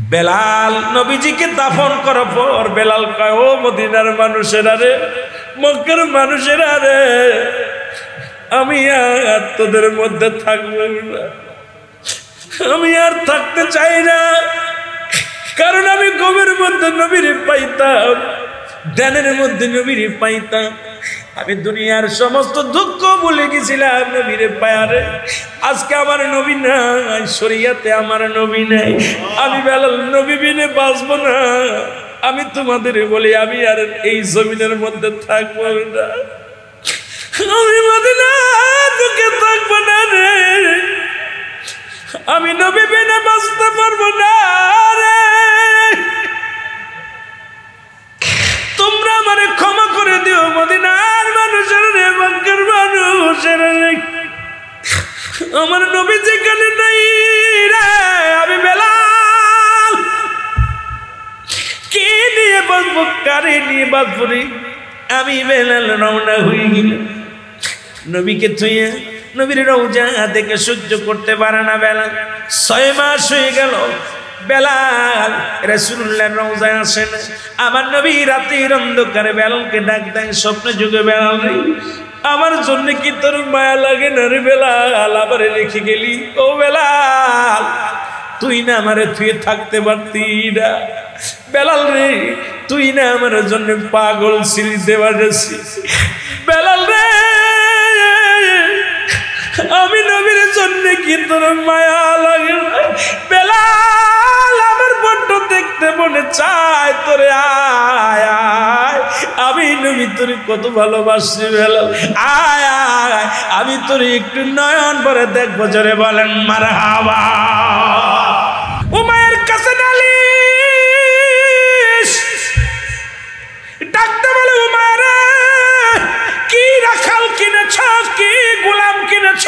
বেলাল নবীজিকে দাফন করার পর বেলাল কয়, ও মদিনার মানুষেরা রে, মক্কার মানুষেরা রে, আমি আর তোদের মধ্যে থাকবো না, আমি আর থাকতে চাই না। কারণ আমি ঘুমের মধ্যে নবীর পাইতাম, ধ্যানের মধ্যে নবীর পাইতাম। আমি দুনিয়ার সমস্ত দুঃখ ভুলে গেছিলাম নবীর পায়ারে। আজকে আমার নবী নাই, শরীয়তে আমার নবী নাই, আমি বেলাল নবী বিনে বাঁচবো না। আমি তোমাদের বলি, আমি আর এই জমিনের মধ্যে থাকবো না, আমি মদিনার বুকে থাকবো না রে, আমি নবী বিনে বাঁচতে পারবো না রে। তোমরা আমারে ক্ষমা করে দিও মদিনার মানুষের রে, মক্কার মানুষের রে, আমার নবী যেখানে নাই রে, আমি বেলাল কে নিয়ে বাঁচবো, কারে নিয়ে বাঁচবো রে। আমি বেলাল রওনা হয়ে গেলাম নবীকে থুয়ে। নবীর রওজা দেখে সহ্য করতে পারে না বেলাল। 6 মাস হয়ে গেল বেলাল রাসূলুল্লাহর রওজায় আসে না। আমার নবী রাতের অন্ধকারে বেলালকে ডাক দেয় স্বপ্নে যুগে, বেলাল রে, আমার জন্য কি তোর মায়া লাগে না রে বেলাল, আবার রেখে গেলি? ও বেলাল, তুই না আমারে থুয়ে থাকতে পারতি না, বেলাল রে, তুই না আমার জন্য পাগল ছিলি দেওয়ারেছি, বেলাল রে, আমি নবীর জন্য কি তোর মায়া লাগে না? বেলাল, আমার বড্ড দেখতে মনে চায় তোরে, আয় আয়, আমি নবী তোরে কত ভালোবাসি বেলাল, আয় আয়, আমি তোরে একটু নয়ন ভরে দেখবো। জোরে বলেন মারহাবা। উমায়ের কাছে নালিশ ডাকতে বলে, উমায়ের কি রাখাল কিনেছ, কি গোলাম কিনেছ?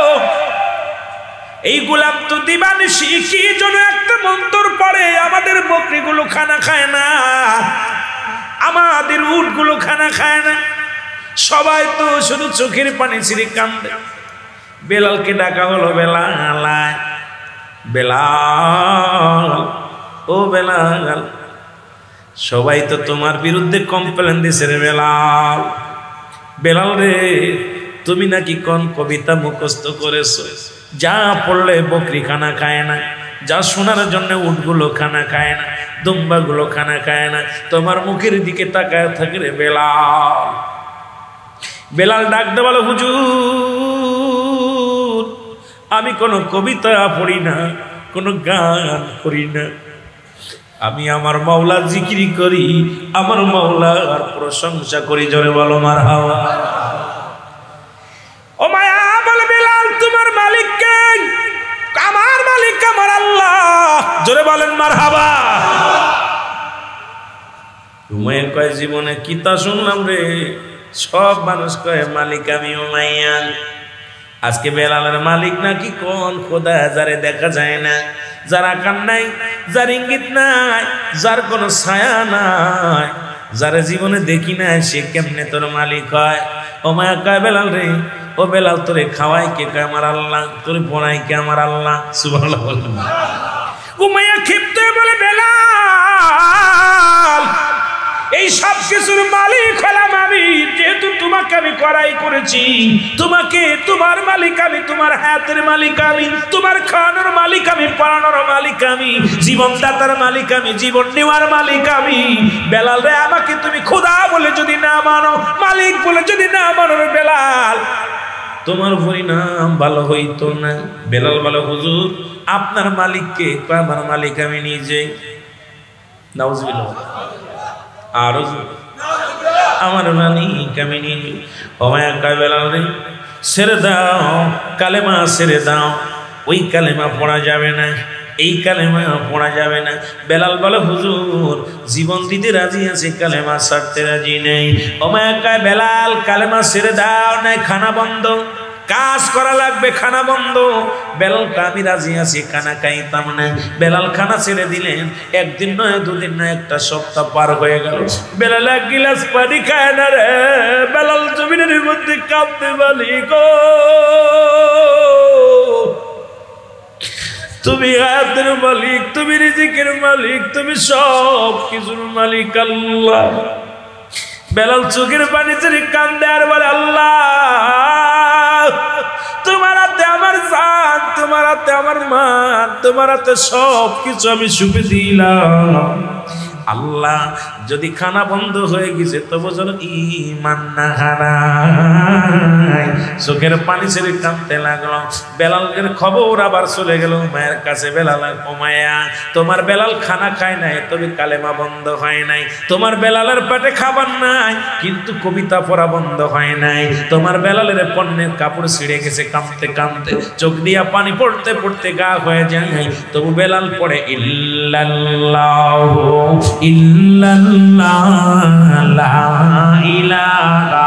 এই গোলাম তো দিবানিশি কি যেন একটা মন্তর পড়ে, আমাদের বকরিগুলো খানা খায় না, আমাদের উটগুলো খানা খায় না, সবাই তো শুধু চোখের পানি ছিঁড়ে কান্দে। বেলালকে ডাকা হলো, বেলাল, বেলাল, ও বেলাল, সবাই তো তোমার বিরুদ্ধে কমপ্লেন দিছে রে বেলাল। বেলাল রে, তুমি নাকি কোন কবিতা মুখস্থ করেছো, যা পড়লে বকরি খানা খায় না, যা শোনার জন্য উটগুলো খানা খায় না, দুম্বাগুলো খানা খায় না, তোমার মুখের দিকে তাকায় থাকে রে বেলাল। বেলাল ডাকতে বলো, হুজুর, আমি কোনো কবিতা পড়ি না, কোনো গান করি না, আমি আমার মাওলা জিকির করি, আমার মাওলার প্রশংসা করি। জোরে বলো মারহাবা। ও মায়া বলে, বেলাল তোমার মালিক কে? আমার মালিক আমার আল্লাহ। জোরে বলেন মারহাবা। উমাইয়া কয়, জীবনে কিতা শুনলাম রে, সব মানুষ কয় মালিক আমি উমাইয়া। আজকে বেলালের মালিক নাকি কোন খোদা, যারে দেখা যায় না, যার আকার নাই, যার ইঙ্গিত নাই, যার কোনো ছায়া নাই, যারা জীবনে দেখি না, সে কেমনে তোর মালিক হয়? ও মায়া কয়, বেলাল রে, ও বেলাল, তোরে খাওয়াই কে? কয় আমার আল্লাহ। তোরে পড়াই কে? আমার আল্লাহ। সুবহানাল্লাহ। উমাইয়া ক্ষিপ্ত বলে, বেলাল, এই সব কিছুর মালিক হলাম আমি, যেহেতু তোমাকে আমি করাই করেছি, তোমাকে, তোমার মালিক আমি, তোমার হায়াতের মালিক আমি, তোমার খাওয়ানোর মালিক আমি, পড়ানোর মালিক আমি, জীবনদাতার মালিক আমি, জীবন নেওয়ার মালিক আমি। বেলাল রে, আমাকে তুমি খোদা বলে যদি না মানো, মালিক বলে যদি না মানো বেলাল, তোমার পরিণাম ভালো হইতো না। বেলাল বলে, হুজুর, আপনার মালিককে? আমার মালিক আমি নিজে। নাউজুবিল্লাহ। আর আমার মালিক আমি নিজে। ওমায়া কয়, বেলাল রে, ছেড়ে দাও, কালেমা ছেড়ে দাও, ওই কালেমা পড়া যাবে না, এই কালেমা পড়া যাবে না। বেলাল বলে, হুজুর, জীবন দিতে রাজি আছে, কালেমা ছাড়তে রাজি নেই। ওমায়া কয়, বেলাল, কালেমা ছেড়ে দাও, নাই খানা বন্ধ, কাজ করা লাগবে, খানা বন্ধ। বেলাল আমি রাজি আছি, খানা খাইতাম না। বেলাল খানা ছেড়ে দিলেন। একদিন নয়, দুদিন নয়, একটা সপ্তাহ পার হয়ে গেল। বেলাল এক গিলাস পানি খায় না রে। বেলাল জমিনের মধ্যে কাঁদতে বলি গো, তুমি হায়াতের মালিক, তুমি রিজিকের মালিক, তুমি সব কিছুর মালিক আল্লাহ। বেলাল চোখের পানি ছেড়ে কান্দে আর বলে, আল্লাহ তোমার হাতে আমার জান, তোমার হাতে আমার মান, তোমার হাতে সব কিছু আমি সুপে দিলাম। আল্লাহ যদি খানা বন্ধ হয়ে গেছে তবু যেন ঈমান না হারায়। চোখের পানি ছেড়ে কাঁদতে লাগলো। বেলালের খবর আবার চলে গেল মায়ের কাছে। বেলাল, ও মায়া, তোমার বেলাল খানা খায় নাই, তবে কালেমা বন্ধ হয় নাই। তোমার বেলালের পেটে খাবার নাই, কিন্তু কবিতা পড়া বন্ধ হয় নাই। তোমার বেলালের পণ্যের কাপড় ছিঁড়ে গেছে, কাঁদতে কাঁদতে চোখ দিয়া পানি পড়তে পড়তে গা হয়ে যায়, তবু বেলাল পড়ে ইল্লাল্লাহু ইল্লাল্লাহ লা ইলাহা।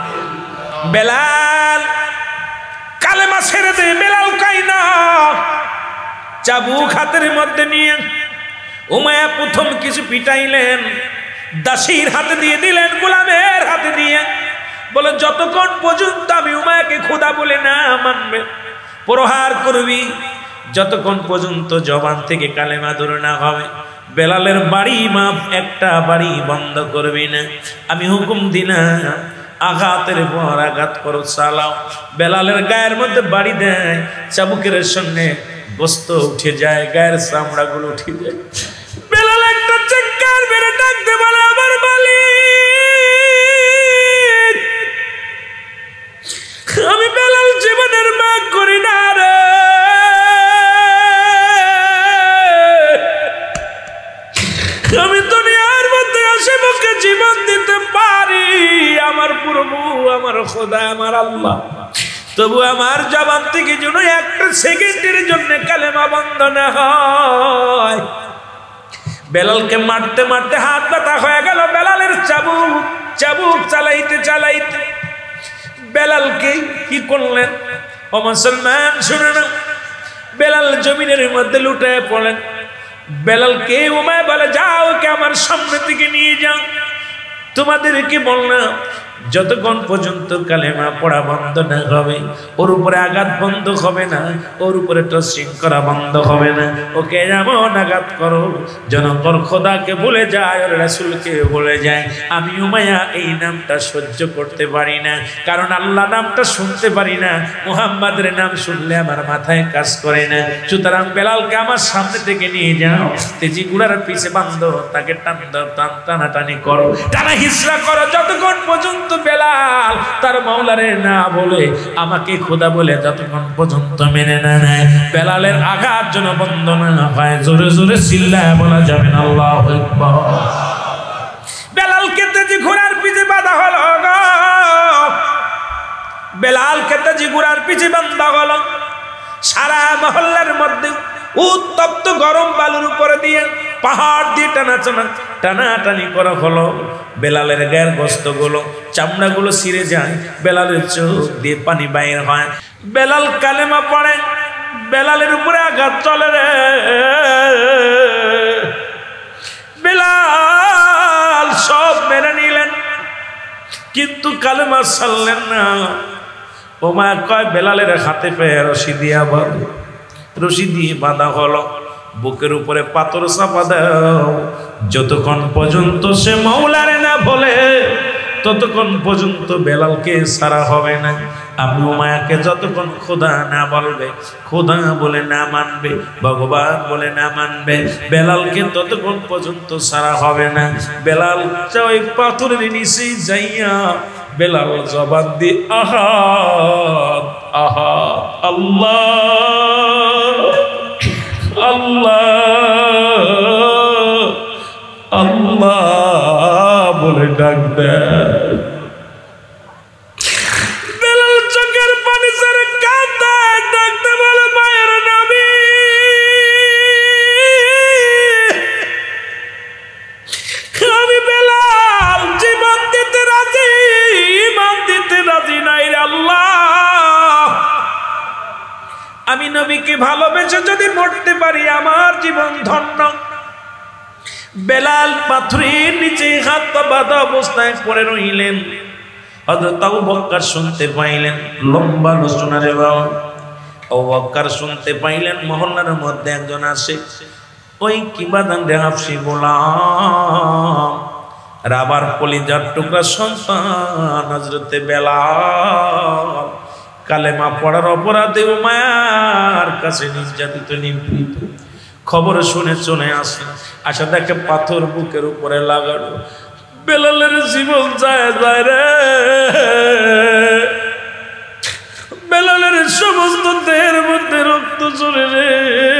বেলাল কালেমা ছেড়ে দে। বেলাল কাই না, চাবুক হাতের মধ্যে নিয়ে উমাইয়া প্রথম কিছু পিটাইলেন, দাসীর হাতে দিয়ে দিলেন, গোলামের হাতে দিয়ে বলে, যতক্ষণ পর্যন্ত আমি উমাইয়াকে খোদা বলে না মানবে, প্রহার করবি, যতক্ষণ পর্যন্ত জবান থেকে কালেমা দূর না হবে, বেলালের বাড়ি মাপ একটা বাড়ি বন্ধ করবি না। আমি হুকুম দিলাম, আঘাতের পর আঘাত করো, চালাও। বেলালের গায়ের মধ্যে বাড়ি দেয়, চাবুকের সঙ্গে গোস্ত উঠে যায়, গায়ের চামড়া গুলো উঠে যায়। বেলাল একটা চিৎকার মেরে ডাকতে বলে, আমার মালিক, আমি বেলাল জীবনের মাগ করি না রে। আমি দুনিয়ার মধ্যে আশেপাশে জীবন দিতে পারি, আমার প্রভু, আমার খোদা, আমার আল্লাহ, তবু আমার জবান থেকে যেন একটা সেকেন্ডের জন্য কালেমা বন্ধ না হয়। বেলালকে মারতে মারতে হাত ব্যথা হয়ে গেল। বেলালের চাবুক চালাইতে চালাইতে বেলালকে কি করলেন? ও মুসলমান শুনে না, বেলাল জমিনের মধ্যে লুটায় পড়লেন। বেলালকে উমাইয়া বলে, যাও, ওকে আমার সামনে থেকে নিয়ে যাও। তোমাদেরকে বললাম, যতক্ষণ পর্যন্ত কালেমা পড়া বন্ধ না হবে, ওর উপরে আঘাত বন্ধ হবে না, ওর উপরে টসিং করা বন্ধ হবে না। ওকে এমন আঘাত করো যেন তোর খোদাকে ভুলে যায়, ওর রাসূলকে ভুলে যায়। আমি উমাইয়া এই নামটা সহ্য করতে পারি না, কারণ আল্লাহ নামটা শুনতে পারি না, মুহাম্মাদের নাম শুনলে আমার মাথায় কাজ করে না। সুতরাং বেলালকে আমার সামনে থেকে নিয়ে যাও, তেজি গুড়ার পিছে বান্ধো, তাকে টানাটানি করো, টানা হিসরা করো, যতক্ষণ পর্যন্ত বেলাল তার মাওলারে না বলে, আমাকে খোদা বলে যতক্ষণ পর্যন্ত মেনে না নেয়। বেলালের আঘাত যেন বন্ধ না হয়। জোরে জোরে চিল্লায় বলা যাবে না আল্লাহু আকবার। বেলালকে তেজি ঘোড়ার পিছে বাঁধা হলো গো, বেলালকে তেজি ঘোড়ার পিছে বাঁধা হলো। সারা মহল্লার মধ্যে উত্তপ্ত গরম বালুর উপরে দিয়ে, পাহাড় দিয়ে টানাটানি করা হলো। বেলালের গায়ের গোশতগুলো, চামড়াগুলো ছিঁড়ে যায়, বেলালের চোখ দিয়ে পানি বাইর হয়। বেলাল কালেমা পড়ে, বেলালের উপরে আঘাত চলে রে। বেলাল সব মেনে নিলেন, কিন্তু কালেমা ছাড়লেন না। ওমা কয়, বেলালের হাতে পায়ে রশি দিয়া বাঁধো। রশি দিয়ে বাঁধা হলো, বুকের উপরে পাথর চাপা দাও। যতক্ষণ পর্যন্ত সে মাওলারে না বলে, ততক্ষণ পর্যন্ত বেলালকে ছাড়া হবে না। আমি উমায়াকে যতক্ষণ খোদা না বলবে, খোদা বলে না মানবে, ভগবান বলে না মানবে, বেলালকে ততক্ষণ পর্যন্ত ছাড়া হবে না। বেলাল ওই পাথরের নিচে যাইয়া বেলাল জবান দিয়ে আহাদ আহাদ আল্লাহ আল্লাহ আল্লাহ বলে ডাক দেয়। বেলাল চোখের পানি ছেড়ে কাঁদে, ডাকতে বলে, মায়ের নবী, আমি বেলাল জীবন দিতে রাজি, ইমান দিতে রাজি নাই রে আল্লাহ। আমি নবীকে ভালোবেসে যদি মরতে পারি, আমার জীবন ধন্য। বেলাল পাথরের নিচে হাত পা বাঁধা অবস্থায় পড়ে রইলেন। হযরত আবু বকর শুনতে পাইলেন, লম্বা আলোচনা রে বাবা। আবু বকর শুনতে পাইলেন মহল্লার মধ্যে একজন আসে, ওই কিবাদান রে হাফসি গোলাম, রাবার কলিজার টুকরা সন্তান হযরতে বেলাল কালেমা পড়ার অপরাধে উমায়ার কাছে নির্যাতিত নিপীড়িত। খবর শুনে চলে আসে, আসা দেখে পাথর বুকের উপরে লাগানো। বেলালের জীবন যায় যায় রে, বেলালের সমস্ত দেহের মধ্যে রক্ত চলে রে।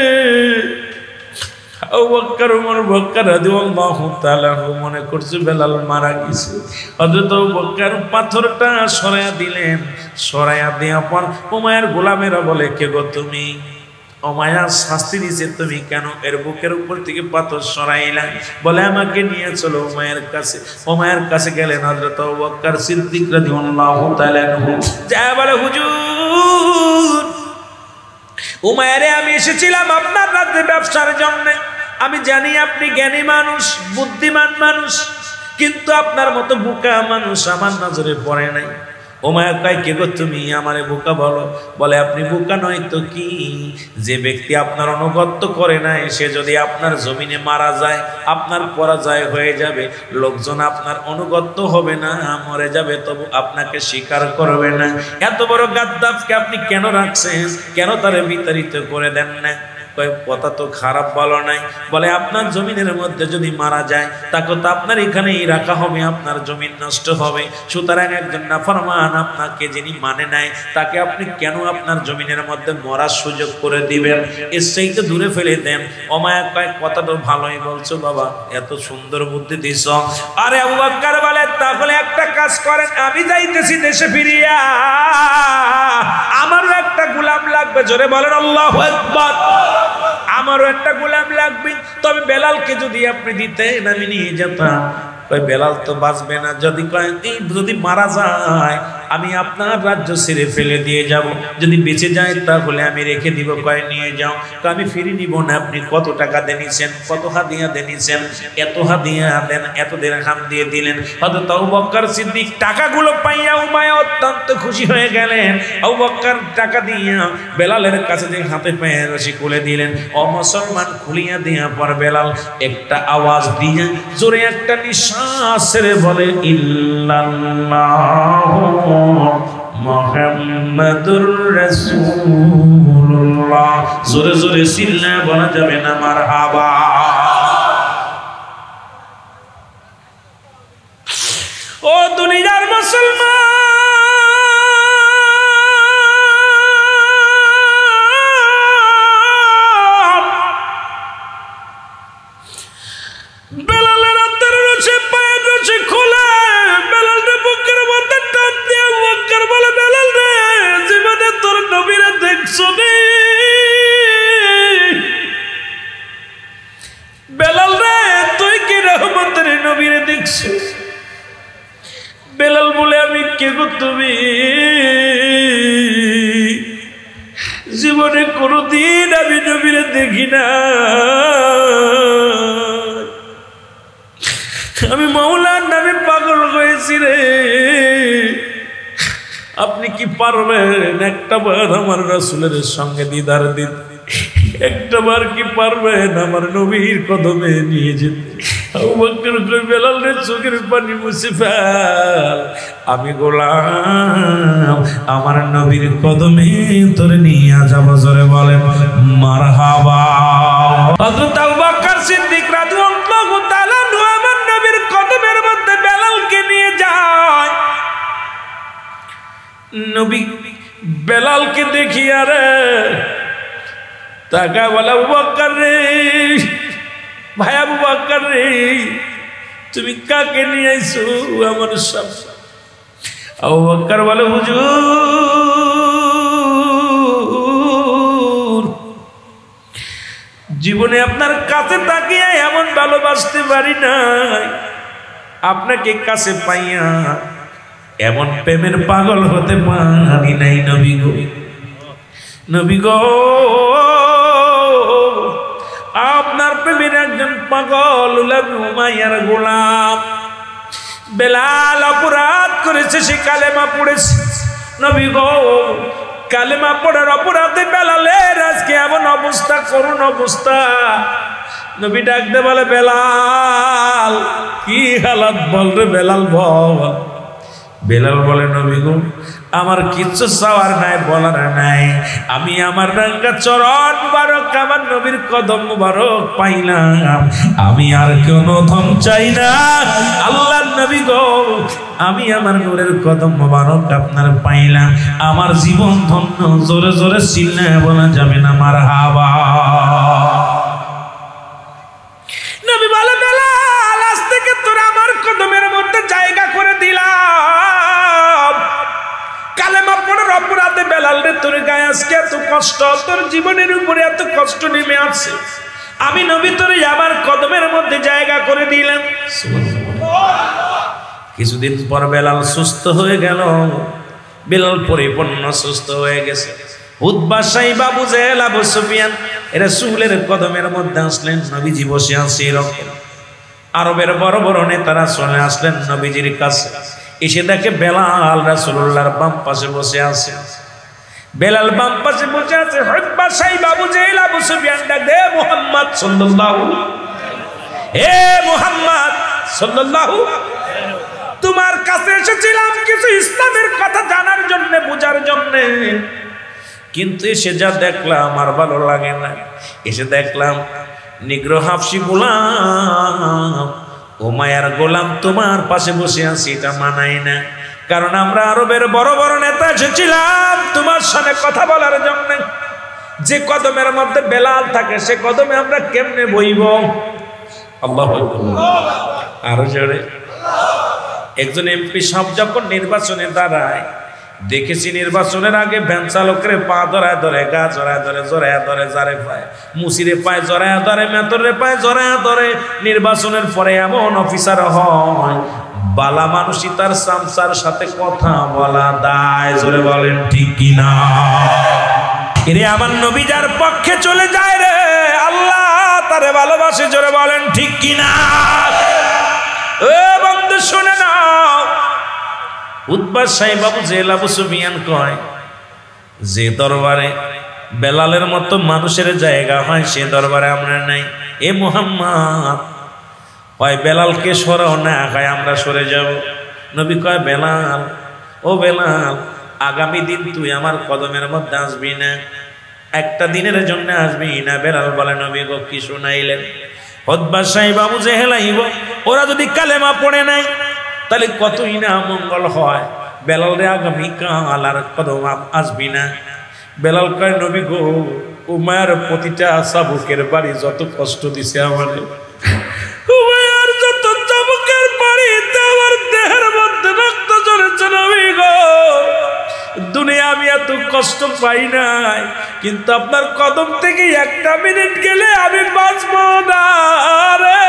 আবু বকর ওমর বকর রাদিয়াল্লাহু তাআলা মনে করছে বেলাল মারা গেছে। হযরত আবু বকর পাথরটা সরাইয়া দিলেন, সরাইয়া দেওয়ার পর উমাইয়ার গোলামেরা বলে, কে গো তুমি? উমাইয়া শাস্তি দিছে, তুমি কেন এর বুকের উপর থেকে পাথর সরাইলা? বলে আমাকে নিয়ে চলো উমাইয়ার কাছে। উমাইয়ার কাছে গেলেন হযরত আবু বকর সিদ্দিক রাদিয়াল্লাহু তাআলা যা বলে, হুজুর উমাইয়ারে আমি এসেছিলাম আপনার রাজ্যে ব্যবসার জন্য। আমি জানি আপনি জ্ঞানী মানুষ, বুদ্ধিমান মানুষ, কিন্তু আপনার মতো বোকা মানুষ আমার নজরে পড়ে নাই। উমাইয়া কয়, কে গো তুমি? আমারে বোকা বলো। বলে, আপনি বোকা নয় তো কি, যে ব্যক্তি আপনার অনুগত্য করে নাই সে যদি আপনার জমিনে মারা যায় আপনার পরাজয় হয়ে যাবে, লোকজন আপনার অনুগত্য হবে না, মরে যাবে, তবু আপনাকে স্বীকার করবে না। এত বড় গাদ্দাফকে আপনি কেন রাখছেন? কেন তারে বিতাড়িত করে দেন না? কথা তো খারাপ বলো নাই। বলে, আপনার জমিনের মধ্যে যদি মারা যায় তাকে তো আপনার এখানেই রাখা হবে, আপনার জমিন নষ্ট হবে। সুতরাং একজন নাফরমান আপনাকে যিনি মানে নাই তাকে আপনি কেন আপনার জমিনের মধ্যে মরার সুযোগ করে দিবেন? এর সেইটা দূরে ফেলে দেন। উমাইয়া কয়, কথা তো ভালোই বলছো বাবা, এত সুন্দর বুদ্ধি দিছ। আরে আবু বকর বলে, তাহলে একটা কাজ করেন, আমি যাইতেছি দেশে ফিরিয়া, আমারও একটা গোলাম লাগবে। জোরে বলেন আল্লাহু আকবার। আমারও একটা গোলাম লাগবে, তবে বেলালকে যদি আপনি দিতেন আমি নিয়ে যেতাম। কই বেলাল তো বাঁচবে না, যদি মারা যায় আমি আপনার রাজ্য ছেড়ে ফেলে দিয়ে যাব, যদি বেঁচে যায় তাহলে আমি রেখে দিব। কয় নিয়ে যাও। আমি ফিরে নিব না। আপনি কত টাকা দেনিছেন? কত হাদিয়া দেনিছেন? এত হাদিয়া দেন, এত দিরহাম দিয়ে দিলেন। হযরত আবু বকর সিদ্দিক টাকাগুলো পাইয়া উমাইয়া অত্যন্ত খুশি হয়ে গেলেন। আবু বকর টাকা দিয়া বেলালের কাছে যে হাতে পায়ে রশি খুলে দিলেন। ও মুসলমান, খুলিয়া দিয়া পর বেলাল একটা আওয়াজ দিয়ে জোরে একটা নিঃশ্বাস ছেড়ে বলে, ইল্লাল্লাহু মুহাম্মাদুর রাসূলুল্লাহ। জোরে জোরে চিল্লায় বলা যাবে না মারহাবা। ও দুনিয়ার মুসলমান, বেলালের হাতের রশি পায়ের রশি খুলে বেলালের বুকের মধ্যে টান দিয়ে আবু বকর বলে, বেলাল রে, জীবনে তোর নবীরে দেখছো নি? বেলাল রে, তুই কি রহমতের নবীরে দেখছো? বেলাল বলে, আমি কে গো তুমি? জীবনে কোনোদিন আমি নবীরে দেখি না, আমি মাওলার নামে পাগল হয়েছি রে। আপনি কি পারবেন একটাবার আমার রাসূলের সঙ্গে দিদার দিতে? একটাবার কি পারবেন আমার নবীর কদমে নিয়ে যেতে? আবু বকর কই, বেলাল রে, চোখের পানি মুছে ফেল, আমি গোলাম, আমার নবীর কদমে তোরে নিয়ে যাব। জোরে বলেন মারহাবা। হযরত আবু বকর সিদ্দিক রাদিয়াল্লাহু তাআলা আমার নবীর কদমের মধ্যে বেলালকে নিয়ে যায়। নবী বেলালকে দেখিয়া রে তাকা বলে, আবু বকর রে, ভাই আবু বকর রে, তুমি কাকে নিয়ে আইছো আমার সামনে? আবু বকর বলে, হুজুর, জীবনে আপনার কাছে তাকিয়ে এমন ভালোবাসতে পারি নাই, আপনাকে কাছে পাইয়া এমন প্রেমের পাগল হতে পারি নাই। নবী গো, নবী গো, আপনার প্রেমের একজন পাগল উমাইয়ার গোলাম বেলাল অপরাধ করেছে, সে কালেমা পড়েছে। নবী গো, কালেমা পড়ার অপরাধে বেলালের আজকে এমন অবস্থা, করুণ অবস্থা। নবী ডাকতে বলে, বেলাল কি হালাত বল রে বেলাল বল। বেলাল বলে, নবী গো আমার কিচ্ছু চাওয়ার নাই, বলার নাই। আমি আমার রাঙ্গা চরণ মুবারক, আমার নবীর কদম মুবারক পাইলাম, আমি আর কোনো ধন চাই না। আল্লাহর নবী গো আমি আমার নূরের কদম মুবারক আপনার পাইলাম, আমার জীবন ধন্য। জোরে জোরে চিল্লায় বলা যাবে না মারহাবা। নবী বলে, বেলাল আজ থেকে তোর আমার কদমের মধ্যে জায়গা করে দিলাম। কালেমা পড়ার অপরাধে বেলাল রে তোর গায়ে আজকে এত কষ্ট, তোর জীবনের উপরে এত কষ্ট নেমে আসছে, আমি নবী তোর আমার কদমের মধ্যে জায়গা করে দিলাম। কিছুদিন পর বেলাল সুস্থ হয়ে গেল। বেলাল পরিপূর্ণ সুস্থ হয়ে গেছে। উতবা, সাইবা, আবু জেহেল, আবু সুফিয়ান রাসূলের কদমের মধ্যে আসলেন। নবীজি বসে আছে এরকম। আরবের বড় বড় নেতারা চলে আসলেন নবীজির কাছে। এসে দেখে বেলাল রাসূলুল্লাহর বাম পাশে বসে আছে। বেলাল বাম পাশে বসে আছে। উতবা, সাইবা, আবু জেহেল, আবু সুফিয়ান ডাক দে, মুহাম্মদ সাল্লাল্লাহু, হে মুহাম্মদ সাল্লাল্লাহু, তোমার কাছে এসেছিলাম কিছু ইসলামের কথা জানার জন্য, বোঝার জন্য, কিন্তু এসে যা দেখলাম আমার ভালো লাগে না। এসে দেখলাম নিগ্র হাফসি গোলাম, ও মায়ার গোলাম তোমার পাশে বসে আছি, এটা মানায় না। কারণ আমরা আরবের বড় বড় নেতা এসেছিলাম তোমার সাথে কথা বলার জন্য। যে কদমের মধ্যে বেলাল থাকে সে কদমে আমরা কেমনে বইব? আল্লাহু আকবার। আরো জোরে। একজন এমপি সাহেব যখন নির্বাচনে দাঁড়ায়, দেখেছি নির্বাচনের আগে ভ্যান চালকের পা ধরায় ধরে, গা জড়ায় ধরে, জড়ায় ধরে, যারে পায় মুসিরে পায় জড়ায় ধরে, মেতরে পায় জড়ায় ধরে। নির্বাচনের পরে এমন অফিসার হয় বালা মানুষই তার সামসার সাথে কথা বলা দায়। জোরে বলেন ঠিক কিনা? এরে আমার নবী যার পক্ষে চলে যায় রে, আল্লাহ তারে ভালোবাসে। জোরে বলেন ঠিক কিনা? এ বন্ধু শুনে নাও, উতবা, সাইবা, আবু জেহেল, আবু সুফিয়ান কয় যে দরবারে বেলালের মতো মানুষের জায়গা হয় সে দরবারে আমরা নাই। এ মুহাম্মদ, হয় বেলালকে সরাও, না হয় আমরা সরে যাব। নবী কয়, বেলাল, ও বেলাল, আগামী দিন তুই আমার কদমের মধ্যে আসবি না, একটা দিনের জন্য আসবি না। বেলাল বলে, নবী গো কি শুনাইলেন? উতবা, সাইবা, আবু জেহেল আইব, ওরা যদি কালেমা পড়ে নাই তাহলে কতই না মঙ্গল হয়। বেলাল রে আগামী কাল আর কদম আসবি না। বেলাল কয়, নবী গো উমায়ের প্রতিটা চাবুকের বাড়ি যত কষ্ট দিছে আমার, উমায়ের যত চাবুকের বাড়িতে আমার দেহের মধ্যে রক্ত ঝরেছে নবী গো। দুনিয়া আমি এত কষ্ট পাই নাই, কিন্তু আপনার কদম থেকে একটা মিনিট গেলে আমি বাঁচব না রে।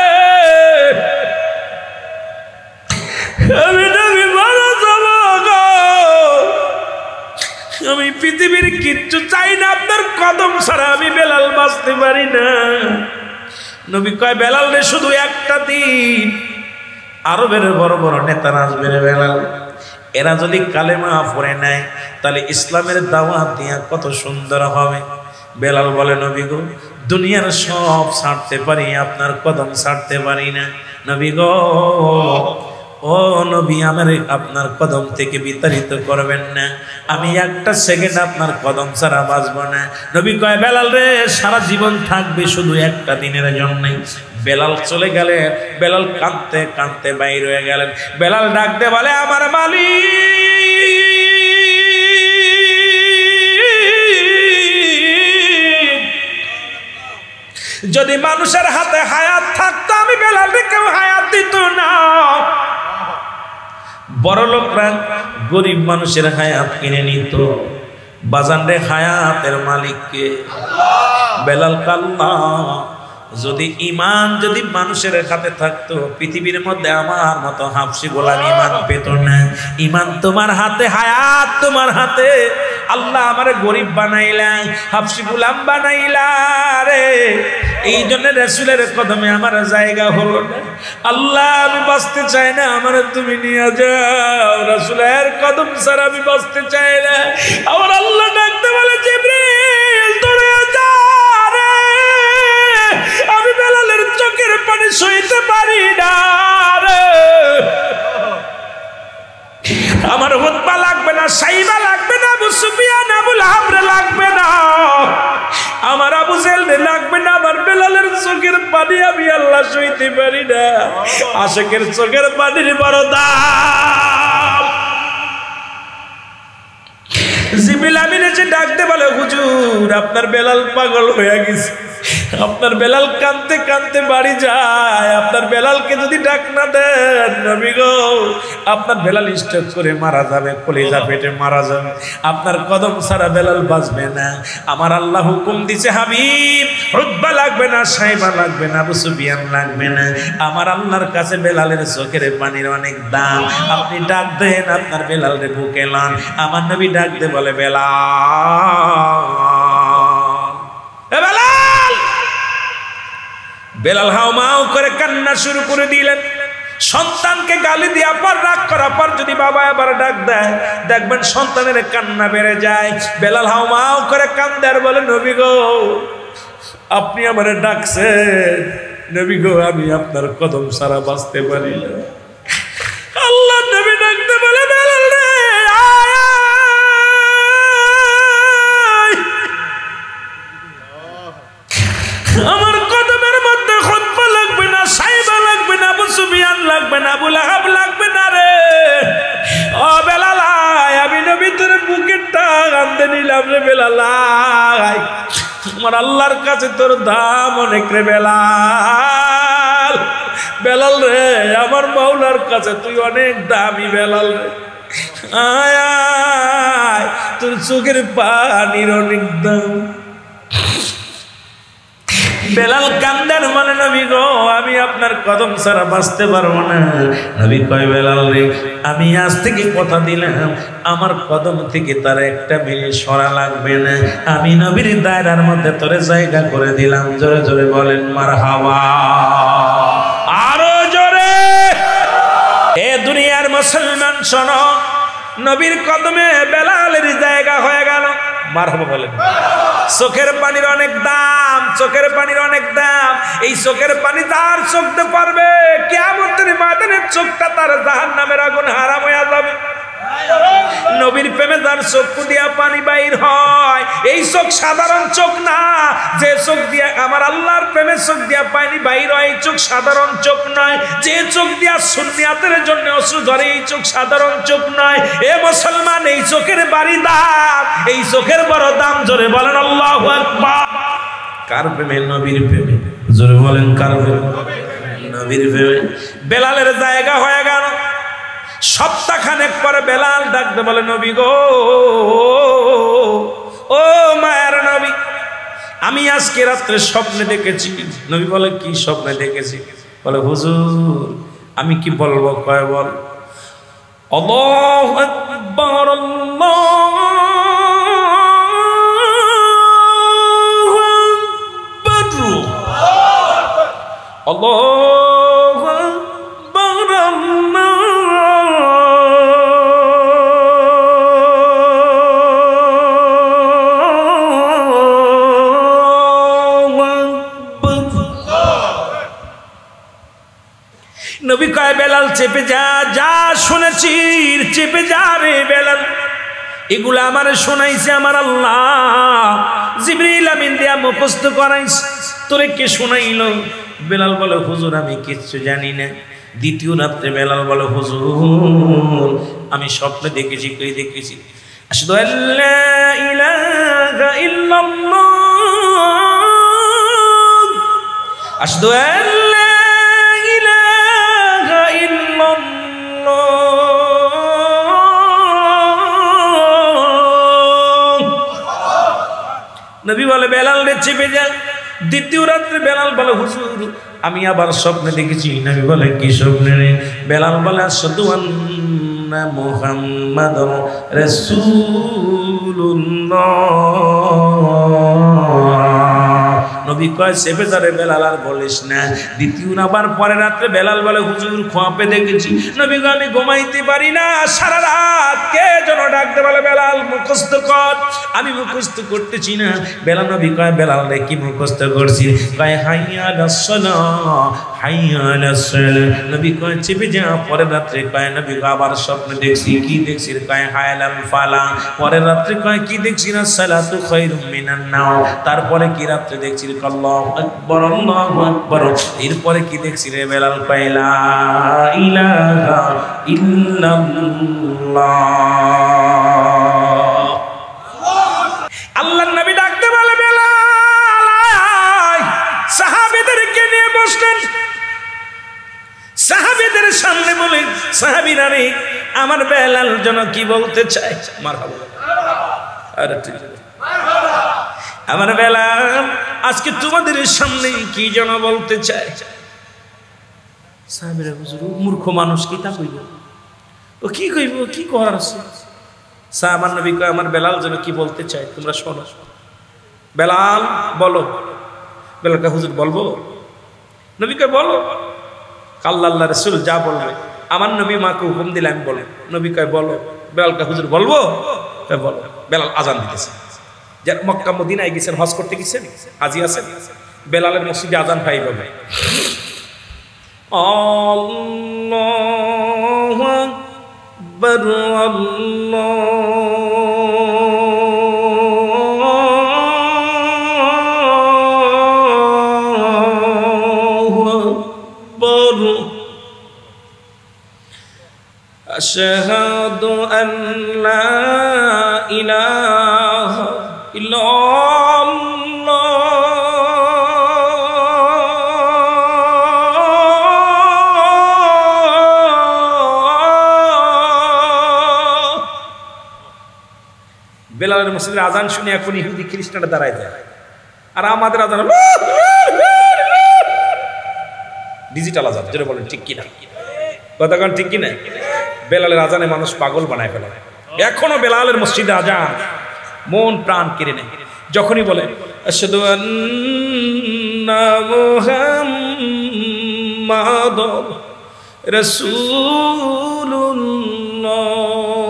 আমি পৃথিবীর কিচ্ছু চাই না, আপনার কদম ছাড়া আমি বেলাল বাঁচতে পারি না। নবী কয়, বেলাল রে শুধু একটা দিন আরবের বড় বড় নেতারা আসবে রে বেলাল, এরা যদি কালেমা পড়ে নেয় তাহলে ইসলামের দাওয়াত দিয়া কত সুন্দর হবে। বেলাল বলে, নবী গো দুনিয়ার সব ছাড়তে পারি, আপনার কদম ছাড়তে পারি না। নবী গো, ও নবী, আমার আপনার কদম থেকে বিতাড়িত করবেন না, আমি একটা সেকেন্ড আপনার কদম ছাড়া বাঁচব না। নবী কয়, বেলাল রে সারা জীবন থাকবে, শুধু একটা দিনের জন্যই। বেলাল চলে গেলেন। বেলাল কাঁদতে কাঁদতে বাইর হয়ে গেলেন। বেলাল ডাক দে বলে, আমার মালিক, যদি মানুষের হাতে হায়াত থাকতো আমি বেলাল রে কেউ হায়াত দিত না। বড় লোকরা গরিব মানুষের হায়াত কিনে নিত, বাজান রে হায়াতের মালিককে। বেলাল কাল্লা যদি ইমান যদি মানুষের হাতে থাকতো পৃথিবীর মধ্যে আমার মতো হাফসি গোলাম ইমান পেত না। ইমান তোমার হাতে, হায়াত তোমার হাতে। আল্লাহ আমারে গরিব বানাইলা, হাফসি গোলাম বানাইলা রে। এই জন্য রাসূলের কদমে আমার জায়গা হলো না। আল্লাহ আমি বাঁচতে চাই না, আমার তুমি নিয়ে যাও। রাসূলের কদম ছাড়া আমি বাঁচতে চাই না। আমার আল্লাহ ডাকতে বলে, জিবরিল তোরে যা রে, আমি বেলালের চোখের পানি সইতে পারি না রে। আমার হুতবা লাগবে না, সাইবা লাগবে না, আবু সুফিয়ান আবু লাহাব লাগবে না, আমার আবু জেহেল লাগবে না। আমার বেলালের চোখের পানি আমি আল্লাহ সইতে পারি না। আশিকের চোখের পানির বড় দাম। জিবরিল আমিন এসে ডাকতে বলে, হুজুর আপনার বেলাল পাগল হয়ে গেছে। আপনার বেলাল কাঁদতে কাঁদতে বাড়ি যায়। আপনার বেলালকে যদি ডাক না দেন নবী গো, আপনার বেলাল স্ট্রোক করে মারা যাবে, কলিজা ফেটে মারা যাবে। আপনার কদম ছাড়া বেলাল বাঁচবে না। আমার আল্লাহ হুকুম দিছে, হাবিব উতবা লাগবে না, সাইবা লাগবে না, আবু সুফিয়ান লাগবে না। আমার আল্লাহর কাছে বেলালের চোখের পানির অনেক দাম। আপনি ডাক দেন, আপনার বেলালরে বুকে লন। আমার নবী ডাক দে বলে, বেলাল, বেলাল হাও মাও করে কান্না শুরু করে দিলেন। সন্তানকে গালি দিয়া পর রাগ করা পর যদি বাবা আবার ডাক দেয়, দেখবেন সন্তানের কান্না বেড়ে যায়। বেলাল হাও মাও করে কান্দে আর বলে, নবী গো আপনি আমারে ডাকছেন, নবী গো আমি আপনার কদম ছাড়া বাঁচতে পারি না। আল্লাহ নবী ডাকতে বলে, বেলাল রে আমার কদমের মধ্যে খুতবা লাগবে না, সাইবা লাগবে না, আবু সুফিয়ান লাগবে না, আবু লাহাব লাগবে না রে। ও বেলাল আমি নবী তোর বুকের টানতে নিলাম রে বেলাল। আমার আল্লাহর কাছে তোর দাম অনেক রে বেলাল। বেলাল রে আমার মাওলার কাছে তুই অনেক দামি বেলাল রে। আয় আয় তোর চোখের পানির অনেক দাম। বেলাল কান্দার মানে, নবী গো আমি আপনার কদম ছাড়া বাঁচতে পারবো না। নবী কয়, বেলাল রে আমি আজ থেকে কথা দিলাম, আমার কদম থেকে তার একটা মিনিট সরা লাগবে না। আমি নবীর দায়রার মধ্যে তোরে জায়গা করে দিলাম। জোরে জোরে বলেন মারহাবা, আরো জোরে। এ দুনিয়ার মুসলমান শোনো, নবীর কদমে বেলালের জায়গা হয়ে গেল। মারহাবা বলেন। চোখের পানির অনেক দাম, চোখের পানির অনেক দাম। এই চোখের পানি তার চোখতে পারবে, কিয়ামতের ময়দানে চোখটা তার জাহান্নামের আগুন হারাম হয়ে যাবে। নবীর প্রেমে যার চক্ষু দিয়া পানি বাইর হয়, এই চোখ সাধারণ চোখ না। যে চোখ দিয়া আমার আল্লাহর প্রেমে চোখ দিয়া পানি বাইর হয়, এই চোখ সাধারণ চোখ নয়। যে চোখ দিয়া সুন্নিয়াতের জন্য অশ্রু ঝরে, এই চোখ সাধারণ চোখ নয়। এ মুসলমান, এই চোখের বাড়ি দাম, এই চোখের বড় দাম। জোরে বলেন আল্লাহু আকবার। কার প্রেমে? নবীর প্রেমে। জোরে বলেন কার প্রেমে? নবীর প্রেমে। বেলালের জায়গা হয়ে গেল। সপ্তাহখানেক পরে বেলাল ডাকতে বলে, নবী গো ও মায়ের নবী, আমি আজকে রাত্রে স্বপ্নে দেখেছি। নবী বলে, কি স্বপ্নে দেখেছি? বলে, হুজুর আমি কি বলবো? কয় বল। আল্লাহু আকবার, আল্লাহু আকবার, আল্লাহু আকবার, নবী কয়, বেলাল চেপে যা, যা শুনেছি চেপে যা রে বেলাল। এগুলা আমারে শোনাইছে আমার আল্লাহ, জিবরিল আমিন দিয়া মুখস্থ করাইছে। তোরে কে শোনাইল? বেলাল বলে, হুজুর আমি কিচ্ছু জানি না। দ্বিতীয় রাত্রে বেলাল বলে, হুজুর আমি স্বপ্নে দেখেছি। কই দেখেছি? আশহাদু আল্লা ইলাহা ইল্লাল্লাহ, আশহাদু আল্লা ইলাহা ইল্লাল্লাহ। নবী বলে, বেলাল রে চেপে যা, দ্বিতীয় রাত্রে বেলাল বলে হুজুর আমি আবার স্বপ্নে দেখেছি। নবী বলে কি স্বপ্নে রে? বেলাল বলে আশহাদু আন্না মুহাম্মাদুর রাসূলুল্লাহ। নবী কয় সেবেদারে বেলাল আর বলিস না। দ্বিতীয় আবার পরে রাত্রে বেলাল বলে হুজুর খোয়াপে দেখেছি। নবী কয় আমি ঘুমাইতে পারি না, সারা রাত কে যেন ডাকতে বলে বেলাল মুখস্থ কর। আমি মুখস্থ করতেছি না। বেলাল নবী কয় বেলাল রে কি মুখস্থ করছি? কয় হাইয়া আলাস সালাহ হাইয়া আলাস সালাহ। নবী কয় চেপে যা। পরের রাত্রে কয় নবী আবার স্বপ্ন দেখছি। কি দেখছি? কয় হায়ালাল ফালা। পরের রাত্রে কয় কি দেখছি? না সালাতু খায়রুম মিনান নাও। তারপরে কি রাত্রে দেখছি? আল্লাহু আকবার আল্লাহু আকবার। এরপরে কি দেখছি রে বেলাল? কয় লা ইলাহা ইল্লাল্লাহ। আল্লাহর নবী ডাকতে বলে বেলাল। সাহাবীদেরকে নিয়ে বসলেন। সাহাবীদের সামনে বলে সাহাবীরা রে আমার বেলাল যেন কি বলতে চায়। মারহাবা। আরে ঠিক মারহাবা। আমার বেলাল আজকে তোমাদের সামনে কি যেন বলতে চায়। সাহাবীরা হুজুর মূর্খ মানুষ কি তা কইব? ও কি কইব? কি করার আছে? আমার নবী কয় আমার বেলাল যেন কি বলতে চায় তোমরা শোনো। বেলাল বলো। বেলাল কয় হুজুর বলবো? নবী কয় বলো। আল্লাহ রাসূল যা বলবে আমার নবী মাকে হুকুম দিলে আমি বলবো। নবী কয় বলো। বেলাল কয় হুজুর বলবো? কয় বলো। বেলাল আজান দিতেছে। যারা মক্কা মদিনায় গেছেন, হজ করতে গেছেন, হাজি আছেন, বেলালের মসজিদে আজান পাইবে ভাই। আল্লাহু আকবার আল্লাহু আকবার আশহাদু আল্লা ইলাহা ইল্লাল্লাহ বেলালের মসজিদের আজান শুনে এখন ইহুদি খ্রিস্টানরা দাঁড়ায় যায়। আর আমাদের আজান ডিজিটাল আজান, যেটা বলেন ঠিক কিনা? কতক্ষণ ঠিক কিনা? বেলালের আজানে মানুষ পাগল বানায় ফেলে। এখনো বেলালের মসজিদে আজান মন প্রাণ কেড়ে নেয়। যখনই বলে আশহাদু আন্না মুহাম্মাদুর রাসূলুল্লাহ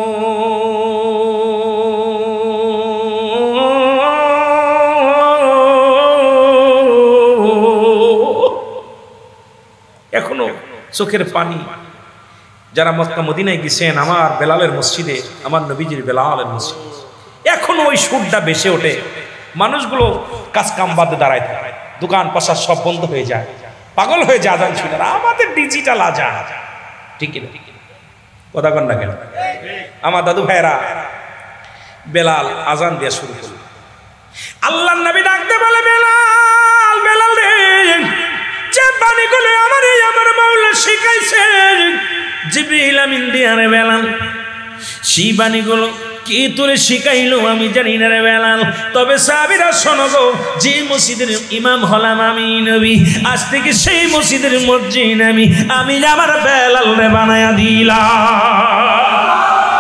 এখনো চোখের পানি। যারা মক্কা মদিনায় গেছেন আমার বেলালের মসজিদে, আমার নবীজির বেলালের মসজিদ, এখনো ওই সুরটা বেশে ওঠে। মানুষগুলো কাজ কাম বাদে দাঁড়ায় থাকে, দোকান পাশা সব বন্ধ হয়ে যায়, পাগল হয়ে যায় আজান শুনে। আমাদের ডিজিটাল আজান ঠিক না? কথা কন না কেন? আমার দাদু ভাইরা বেলাল আজান দেওয়া শুরু করল। আল্লাহর নবী ডাকতে বলে বেলাল, বেলাল রে যে বাণীগুলো আমার মাওলা শিখাইছে জিবরিল আমিন দিয়া রে বেলাল, সেই বাণীগুলো কে তোরে শিখাইলো আমি জানি না রে বেলাল। তবে সাহাবীরা শোনো গো, যে মসজিদের ইমাম হলাম আমি নবী, আজ থেকে সেই মসজিদের মসজিদ আমি আমার বেলাল রে বানায়া দিলাম।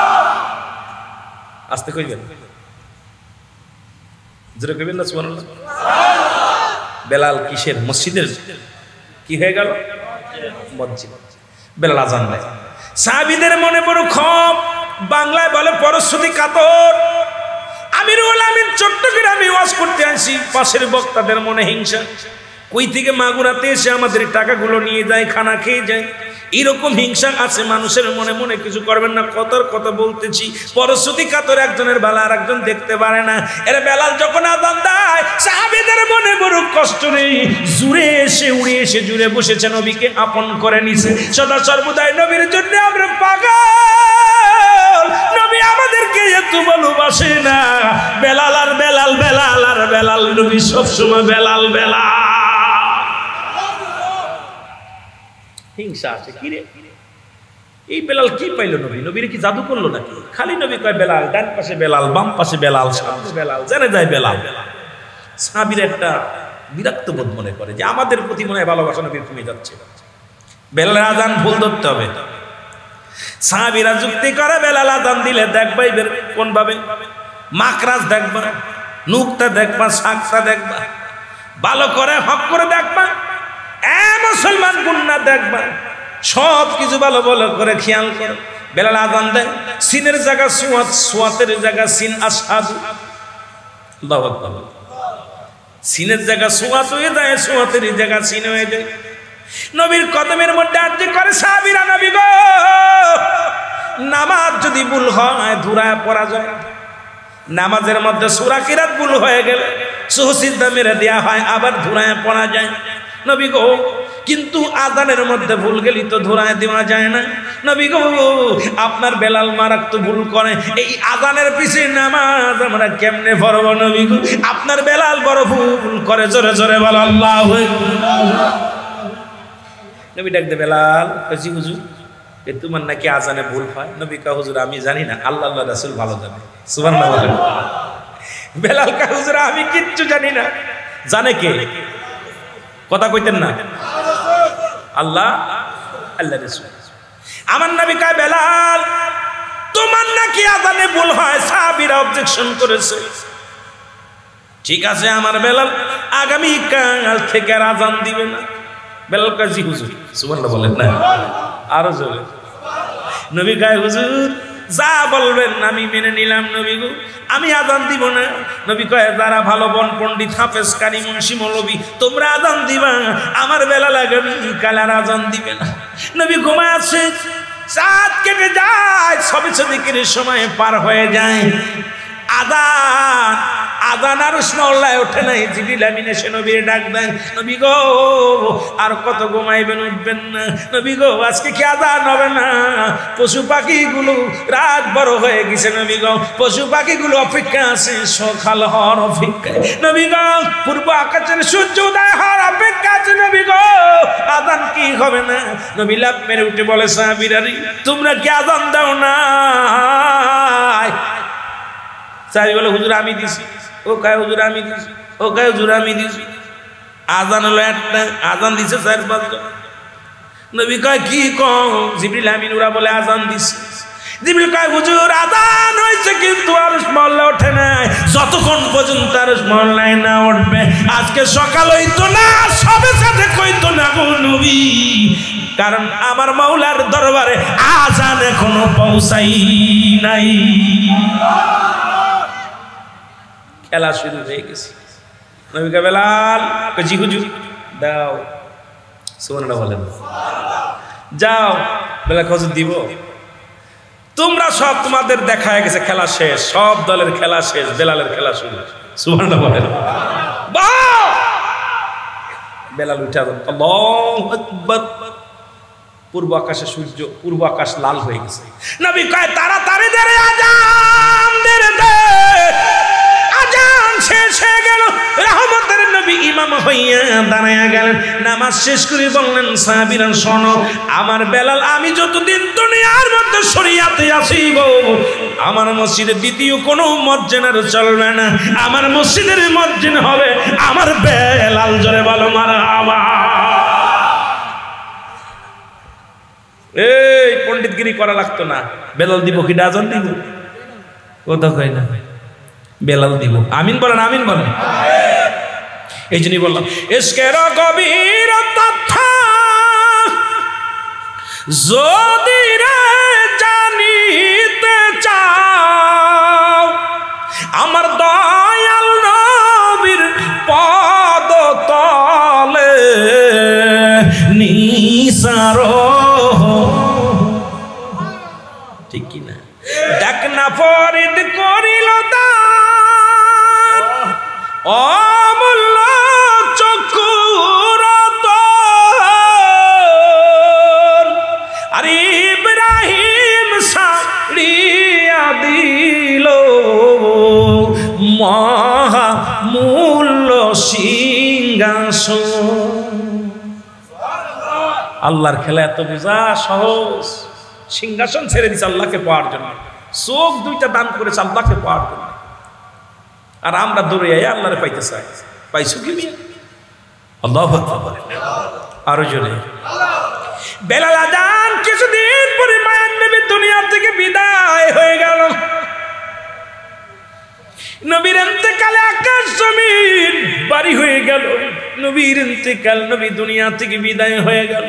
আস্তে কইবেন, জোরে কইবেন না সুবহানাল্লাহ। বেলাল কিসের? মসজিদের কি হয়ে গেল? মসজিদ। বেলাল আজান দেয়। সাহাবীদের মনে বড় ক্ষোভ, বাংলায় বলে পরশুতি কাতর। আমিরুল আমিন চট্টগ্রামে ওয়াজ করতে আসি, পাশের বক্তাদের মনে হিংসা, কই থেকে মাগুরাতে এসে আমাদের টাকাগুলো নিয়ে যায়, খানা খেয়ে যায়। এরকম হিংসা আছে মানুষের মনে মনে, কিছু করবেন না। কতর কথা বলতেছি, পরশুতি কাতর, একজনের বেলা আর একজন দেখতে পারে না। এর বেলাল যখন আযান দেয় সাহাবীদের মনে বড় কষ্ট নেই, জুড়ে এসে উড়ে এসে জুড়ে বসেছে, নবীকে আপন করে নিছে। সদা সর্বদাই নবীর জন্য আমরা পাগল, নবী আমাদেরকে এত ভালোবাসে না। বেলাল আর বেলাল, বেলাল আর বেলাল, নবী সবসময় বেলাল বেলাল। হিংসা আছে কি রে? এই বেলাল কি পাইলো নবী? নবীর কি জাদু করলো নাকি? খালি নবী কয় বেলাল, ডান পাশে বেলাল, বাম পাশে বেলাল, সামনে বেলাল, জানে যায় বেলাল। সাহাবীর একটা বিরক্ত বোধ মনে করে যে আমাদের প্রতি মনে হয় ভালোবাসা নবীর কমে যাচ্ছে। বেলালের আজান ভুল ধরতে হবে। সাহাবীরা যুক্তি করে বেলাল আজান দিলে দেখবা এবার কোন ভাবে মাকরাজ দেখবা, নুকতা দেখবা, সাকসা দেখবা, ভালো করে হক করে দেখবা, মুসলমান গুন্না দেখবা, সব কিছু ভালো ভালো করে খেয়াল করো। বেলাল আজান দেয়, সিনের জায়গা সুয়াত, সুয়াতের জায়গা সিন, আশহাদু, আল্লাহু আকবার। সিনের জায়গা সুয়াত হয়ে যায়, সুয়াতের জায়গা সিন হয়ে যায়। নবীর কদমের মধ্যে আরজি করে সাহাবীরা, নবী গো নামাজ যদি ভুল হয় ধুরায় পড়া যায়, নামাজের মধ্যে সূরা কিরাত ভুল হয়ে গেলে সুজদা মেরে দেয়া হয়, আবার ধুরায় পড়া যায়। নবী গো কিন্তু আজানের মধ্যে ভুল গেলি তো ধুরায় দেওয়া যায় না। নবী গো আপনার বেলাল মারাক তো ভুল করে, এই আজানের পিছে নামাজ আমরা কেমনে পড়ব? নবী গো আপনার বেলাল বড় ভুল করে, জোরে জোরে বলো আল্লাহু আকবার। নবী ডাক দে বেলাল, কইছি হুজুর এ তোমার নাকি আজানে ভুল হয়? নবী কা হুজুর আমি জানি না, আল্লাহ আল্লাহ রাসূল ভালো জানে। সুবহানাল্লাহ বলেন। বেলাল কা হুজুর আমি কিচ্ছু জানি না। জানে কে? কথা কইতেন না, আল্লাহ আল্লাহ রাসূল। আমার নবী কয় বেলাল তোমার নাকি আজানে ভুল হয়। সাহাবীরা অবজেকশন করেছে। ঠিক আছে আমার বেলাল আগামী কাল থেকে আর আজান দিবে না। বেলাল কাজী হুজুর, সুবহানাল্লাহ বলেন না, আরো জোরে। নবী কয় হুজুর যা বলবেন আমি মেনে নিলাম নবী গো, আমি আজান দিব না। নবী কয় যারা ভালো বন পণ্ডিত হাফেজ কারি মুন্সি মৌলবী তোমরা আজান দিবা, আমার বেলা আগামী কাল আর আজান দিবে না। নবী ঘুমায় আছে, চাঁদ কেটে যায়, সবে সবিকের সময় পার হয়ে যায়। আজান আজান আর উসমাউল্লাহ ওঠে নাই। জিবরিল আমিন এসে নবীর ডাক দেন, নবী গো আর কত ঘুমাইবেন, উঠবেন না? নবী গো আজকে কি আজান হবে না? পশু পাখিগুলো রাত বড় হয়ে গেছে নবী গো, পশু পাখিগুলো অপেক্ষা আছে সকাল হওয়ার অপেক্ষায়। নবী গো পূর্ব আকাশের সূর্য উদয় হওয়ার অপেক্ষা আছে নবী গো, আজান কি হবে না? নবী লাফ মেরে উঠে বলে সাহাবীরা তোমরা কি আজান দাও না? সাহাবী বলে হুজুর আমি দিছি। ও কয় হুজুর আমি দিছি, ও কয় হুজুর আমি দিছি। আজান হলো একটা, আজান দিছে 4-5 জন। নবী কয় কি কও? জিবরিল আমিন ওরা বলে আজান দিছে। জিবরিল কয় হুজুর আজান হইছে কিন্তু আরশ মহল্লা ওঠে নাই, যতক্ষণ পর্যন্ত আরশ মহল্লায় না উঠবে আজকে সকাল হইতো না, সবে সাথে কইতো না গো নবী, কারণ আমার মাওলার দরবারে আজান এখনো পৌঁছাই নাই। খেলা শুরু হয়ে গেছে। নবী কয় বেলাল, জি হুজুর দাও। সুবহানাল্লাহ বলেন। যাও। বেলাল হুজুর দিব। তোমরা সব তোমাদের দেখা হয়ে গেছে, খেলা শেষ, সব দলের খেলা শেষ, বেলালের খেলা শুরু। সুবহানাল্লাহ বলেন। বাহ! বেলাল উঠে আজান, আল্লাহু আকবার। পূর্ব আকাশে সূর্য, পূর্ব আকাশ লাল হয়ে গেছে। নবী কয় তাড়াতাড়ি দে আজান দে দে। আজান শেষ হয়ে গেল। রহমতের নবী ইমাম হইয়া দাঁড়ায়া গেলেন। নামাজ শেষ করে বললেন সাহাবীরা শোনো, আমার বেলাল আমি যতদিন দুনিয়ার মধ্যে শরীয়তে আছি গো, আমার মসজিদে দ্বিতীয় কোনো মুয়াজ্জিনের চলবে না, আমার মসজিদের মুয়াজ্জিন হবে আমার বেলাল। জোরে বলো মারহাবা। এই পণ্ডিতগিরি করা লাগতো না। বেলাল দিব কি আজান দিব? কথা কয় না, বেলাল দিব। আমিন বলেন, আমিন বলেন। এই জন্যই বললাম ইশকের গভীর তথ্য যদি রে জানিতে চাও, আমার দয়াল নবীর পদ তলে নিসারো। ঠিক কি না? ডাক না ফরিদ করিল অমূল্য চক্ষুর আর ইব্রাহিম সারিয়া দিল মহামূল্য সিংহাসন। আল্লাহর খেলা এত বোঝা সহজ। সিংহাসন ছেড়ে দিচ্ছে আল্লাহকে পাওয়ার জন্য, চোখ দুইটা দান করেছে আল্লাহকে পাওয়ার জন্য। আর আমরা দৌড়ে আল্লাহরে পাইতে চাই। পাইছো কি? আল্লাহু আকবার। আরো জোরে। বেলাল আজান কিছুদিন পরে মায়ার নবী দুনিয়া থেকে বিদায় হয়ে গেল। নবীর ইন্তেকালে আকাশ জমিন ভারী হয়ে গেল। নবীর ইন্তেকাল, নবী দুনিয়া থেকে বিদায় হয়ে গেল।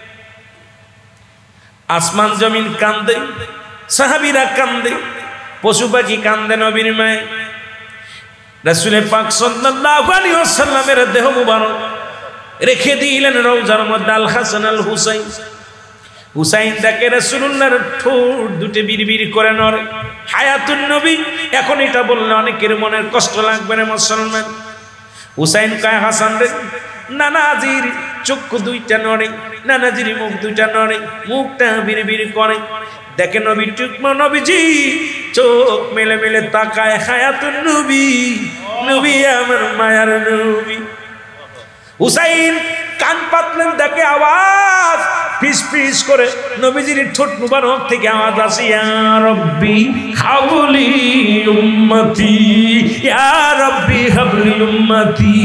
আসমান জমিন কান্দে, সাহাবীরা কান্দে, পশু পাখি কান্দে নবীর মায়ে। রাসূল পাক সাল্লাল্লাহু আলাইহি ওয়াসাল্লামের দেহ মুবারক রেখে দিলেন রওজার মধ্যে আল হাসান আল হুসাইন। হুসাইন তাকে রাসূলুল্লাহর ঠোঁট দুটো বিড়বিড় করে নড়ে। হায়াতুন নবী। এখন এটা বললে অনেকের মনের কষ্ট লাগবে না মুসলমান। হুসাইন কয় হাসান রে, নানাজির চক্ষু দুইটা নড়ে, নানাজির মুখ দুইটা নড়ে, মুখটা বিড়বিড় করে। দেখে নবী টুকমো নবীজি চোখ মেলে মেলে তাকায়। হায়াতুন নবী, নবী আমার মায়ার নবী। হুসাইন কান পাতলেন, দেখে আওয়াজ ফিস ফিস করে নবীজির ঠোঁট মুবারক থেকে আওয়াজ আসে, ইয়া রাব্বি হাবলি উম্মতি, ইয়া রাব্বি হাবলি উম্মতি।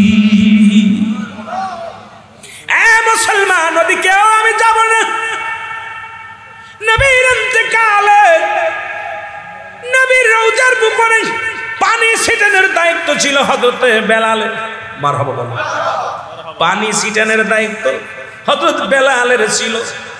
এ মুসলমান, ওদিকেও আমি যাব না। নবীর ইন্তেকালে নবীর রওজার উপরে পানি ছিটানোর দায়িত্ব ছিল হযরতে বেলালের। মারহাবা বলো। পানি ছিটানোর দায়িত্ব হযরত বেলালের ছিল।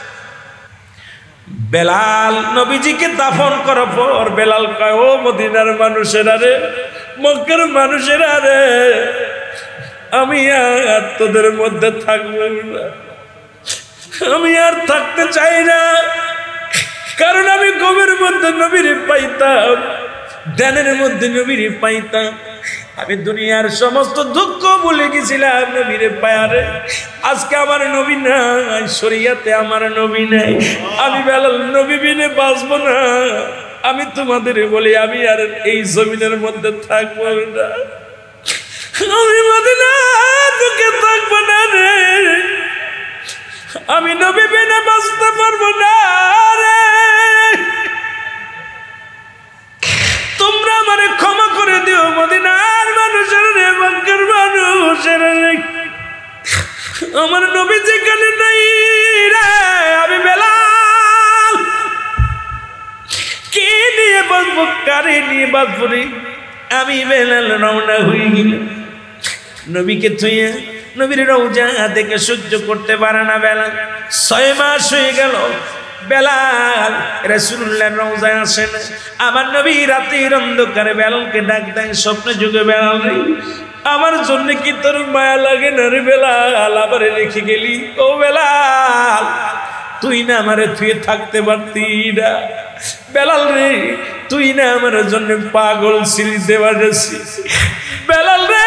বেলাল নবীজিকে দাফন করার পর বেলাল কয়, ও মদিনার মানুষেরা রে, মক্কার মানুষেরা রে, আমি আর তোদের মধ্যে থাকবো না, আমি আর থাকতে চাই না। কারণ আমি ঘুমের মধ্যে নবীরে পাইতাম, ধ্যানের মধ্যে নবীরে পাইতাম। আমি দুনিয়ার সমস্ত দুঃখ ভুলে গেছিলাম নবীরে পায়ারে। আজকে আমার নবী নাই, শরীয়তে আমার নবী নাই, আমি বেলাল নবী বিনে বাঁচবো না। আমি তোমাদের বলি, আমি আর এই জমিনের মধ্যে থাকবো না, আমি মদিনার বুকে থাকবো না রে, আমি নবী বিনে বাঁচতে পারবো না রে। তোমরা আমারে ক্ষমা করে দিও মদিনার মানুষের রে, মক্কার মানুষের রে, আমার নবী যেখানে নাই রে, আমি বেলাল কে নিয়ে বাঁচবো, কারে নিয়ে বাঁচবো রে। আমি বেলাল রওনা হয়ে গেলাম নবীকে থুইয়া। নবীর রওজা দেখে সহ্য করতে পারে না বেলাল। 6 মাস হয়ে গেল বেলাল রাসূলুল্লাহর রওজায় আসে না। আমার নবী রাতের অন্ধকারে বেলালকে ডাক দেয় স্বপ্নে যুগে, বেলাল রে, আমার জন্য কি তোর মায়া লাগে না রে বেলাল? আবার রেখে গেলি। ও বেলাল, তুই না আমারে থুয়ে থাকতে পারতি না। বেলাল রে, তুই না আমার জন্য পাগল ছিলি দেবারেছি। বেলাল রে,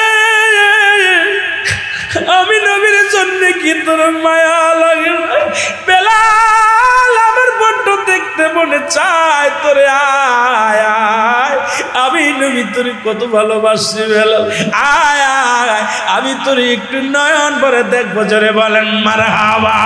আমি নবীর জন্য কি তোর মায়া লাগে না? বেলাল, আমার বড্ড দেখতে মনে চায় তোরে, আয় আয়, আমি নবী তোর কত ভালোবাসি বেলাল, আয় আয়, আমি তোর একটু নয়ন ভরে দেখবো। জোরে বলেন মারহাবা।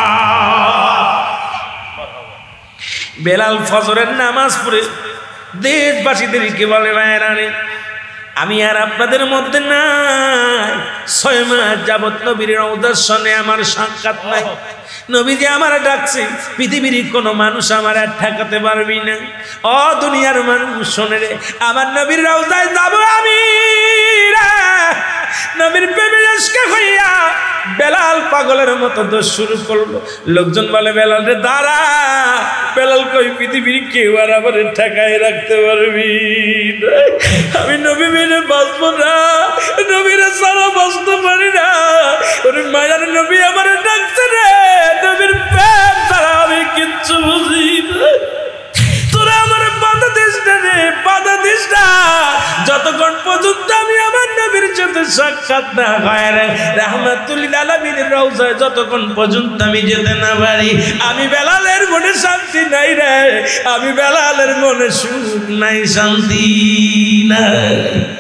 বেলাল ফজরের নামাজ পড়ে দেশবাসীদেরকে বলে, ভাইরা রে, আমি আর আপনাদের মধ্যে নাই। 6 মাস যাবত নবীর রওজার সনে আমার সাক্ষাৎ নাই। নবীজি আমার ডাকছে, পৃথিবীর কোনো মানুষ আমার আর ঠেকাতে পারবি না। ও দুনিয়ার মানুষ শোনে রে, আমার নবীর রওজায় যাব আমি রে। নবীর প্রেমে আশকে হইয়া বেলাল পাগলের মতো দোষ শুরু করলো। লোকজন বলে, বেলাল রে দাঁড়া। বেলাল কই, পৃথিবীর কেউ আর আমার ঠেকায় রাখতে পারবি না। আমি নবী মেনে বাঁচবো না, নবীরে সারা বাঁচতে পারি না। ওরে মায়ার নবী আমার ডাকছে রে, নবীর প্রেম ছাড়া আমি কিচ্ছু বুঝি না। তোরা আমার বাধা দিস না রে, বাধা দিস না। যতক্ষণ পর্যন্ত আমি আমার নবীর সাথে সাক্ষাৎ না হয় রে, রাহমাতুল লিল আলামিনের রওজায় যতক্ষণ পর্যন্ত আমি যেতে না পারি, আমি বেলালের মনে শান্তি নাই রে, আমি বেলালের মনে সুখ নাই, শান্তি নাই।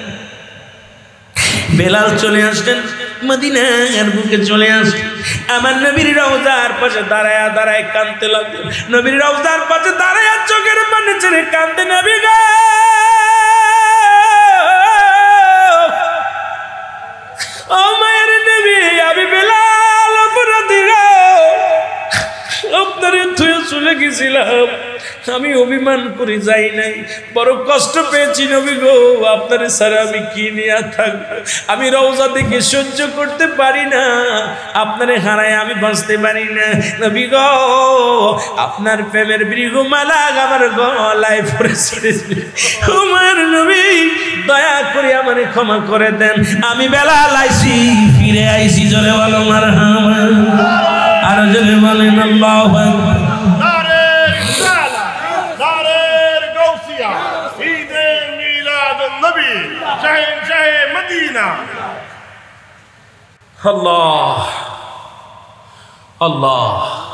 বেলাল চলে আসলেন মদিনার বুকে, চলে আসলেন আমার নবীর রওজার পাশে দাঁড়ায় দাঁড়ায় কাঁদতে লাগলো। নবীর রওজার পাশে দাঁড়ায় চোখের পানি ছেড়ে কাঁদতে, নবী গো, ও মায়ের নবী, আমি করে থুয়ে চলে গেছিলাম, আমি অভিমান করে যাই নাই, বড় কষ্ট পেয়েছি নবী গো, আপনার ছাড়া আমি কি নিয়ে থাকবো, আমি রওজা দেখে সহ্য করতে পারি না, আপনারে হারায় আমি বাঁচতে পারি না নবী গো, আপনার প্রেমের মৃগমালা আমার গলায় পড়েছে, আমার নবী দয়া করে আমারে ক্ষমা করে দেন, আমি বেলাল আইছি, ফিরে আইছি, জোরে বলো মারহাবা, আর জোরে বলেন আল্লাহু আকবার। আল্লাহ আল্লাহ।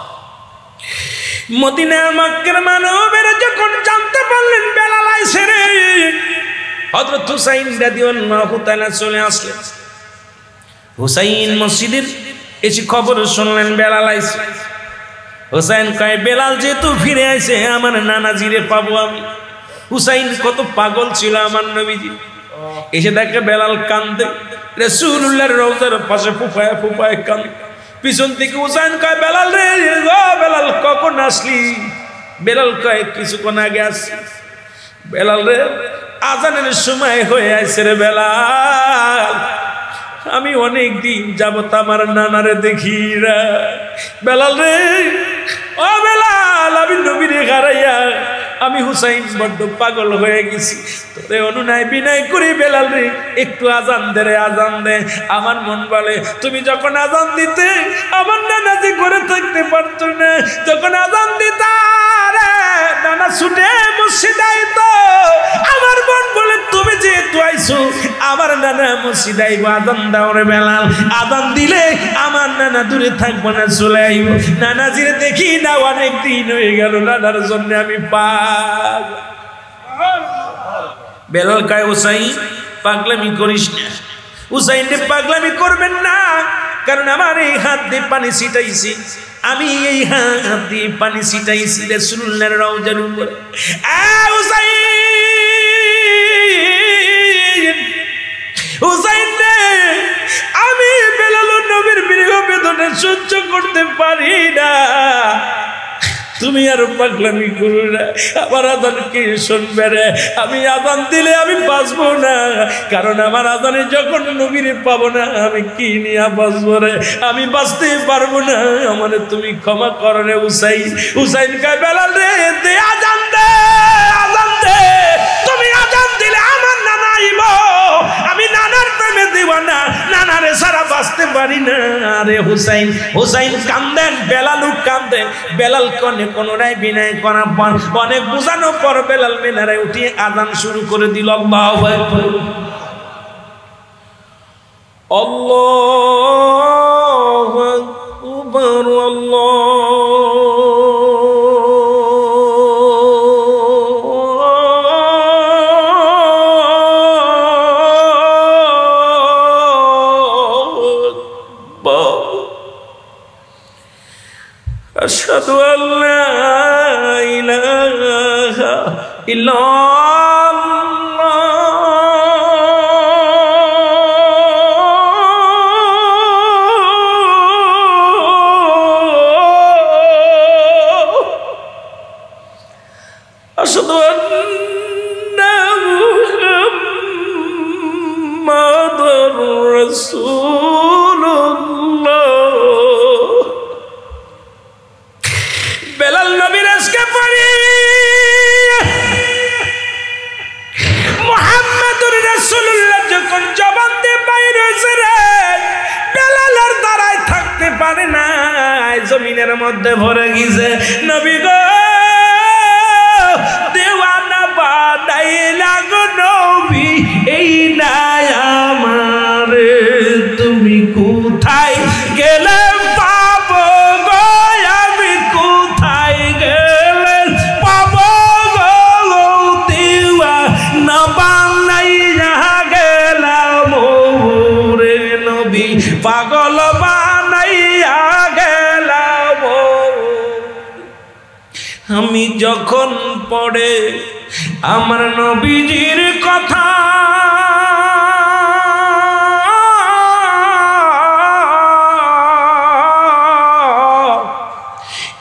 মদিনার মক্কার মানবেরা যখন জানতে পারলেন বেলাল আইছে রে, হযরত হুসাইন রাদিয়াল্লাহু তাআলা চলে আসলেন। হুসাইন মসজিদের এসে খবর শুনলেন বেলাল আইছে। হুসাইন কয় বেলাল যেহেতু ফিরে আইছে, আমার নানাজিরে পাবো আমি। হুসাইন কত পাগল ছিল আমার নবীজি, এসে দেখে বেলাল কান্দে, রাসূলুল্লাহর রওজার পাশে ফুফায় ফুফায় কান্দে। পিছন থেকে হুসাইন কয় বেলাল রে, ও বেলাল কখন আসলি? বেলাল কয় কিছুক্ষণ আগে আসছি। বেলাল রে, আজানের সময় হয়ে আসছে রে বেলাল, আমি অনেক দিন যাবত আমার নানারে দেখি না। বেলাল রে, ও বেলাল, আমি নবীরে হারাইয়া আমি হুসাইন বড্ড পাগল হয়ে গেছি, তোরে অনুনয় বিনয় করি বেলাল রে, একটু আজান দে রে, আজান দে। আমার মন বলে তুমি যখন আজান দিতে আমার নানাজি করে থাকতে পারতো না, যখন আজান দিতা রে নানা ছুটে মসজিদে আইতো, আমার মন বলে তুমি যেহেতু আইছো আমার নানা মসজিদে আইবো, আজান দাও রে বেলাল, আজান দিলে আমার নানা দূরে থাকবো না, চলে আইব। নানাজিরে দেখি না অনেক দিন হয়ে গেল, নানার জন্য আমি বেলাল কয় হুসাইন পাগলামি করিস না, হুসাইন রে পাগলামি করবেন না, কারণ আমার এই হাত দিয়ে পানি ছিটাইছি, আমি এই হাত দিয়ে পানি ছিটাইছি রাসূলুল্লাহর রওজার উপরে। হুসাইন রে, আমি বেলাল নবীর বিরহ বেদনা সহ্য করতে পারি না, তুমি আর পাগলামি করো না, আমার আজান কে শুনবে রে? আমি আজান দিলে আমি বাঁচবো না, কারণ আমার আজানে যখন নবীরে পাবো না আমি কি নিয়ে বাঁচবো রে? আমি বাঁচতে পারবো না, আমার তুমি ক্ষমা করো রে হুসাইন। হুসাইন কয় বেলাল রে, দে আজান দে, আজান দে, তুমি আজান দিলে আমার নানা আইব, আমি নানার প্রেমে দিওয়ানা, নানারে সারা বাঁচতে পারি না রে হুসাইন। হুসাইন কান্দেন, বেলালও কান্দে। বেলাল কনে কোনরাই বিনয় করার পর অনেক বোঝানোর পর বেলাল মিনারে উঠিয়ে আজান শুরু করে দিল। আল্লাহু আকবার, আল্লাহু আকবার, আশহাদু আল্লা ইলাহা ইল্লাল্লাহ, আশহাদু আন্না মুহাম্মাদুর রাসূলুল্লাহ। বেলাল নবীর আজকে পড়ি মুহাম্মাদুর রাসূলুল্লাহ যখন জবান দিয়ে বাইর হইছে রে, বেলাল আর দাঁড়ায় থাকতে পারে না, জমিনের মধ্যে ভরে গেছে। নবী গো, দেওয়ানা বানাইলা গো নবী, এই না আমার, তুমি কোথায় গেলে পাবো গো, আমি কোথায় গেলে পাবো গো, দেওয়ানা বানাইয়া গেলাম রে নবী, পাগল বানাইয়া গেলাম। আমি যখন পড়ে আমার নবীজির কথা,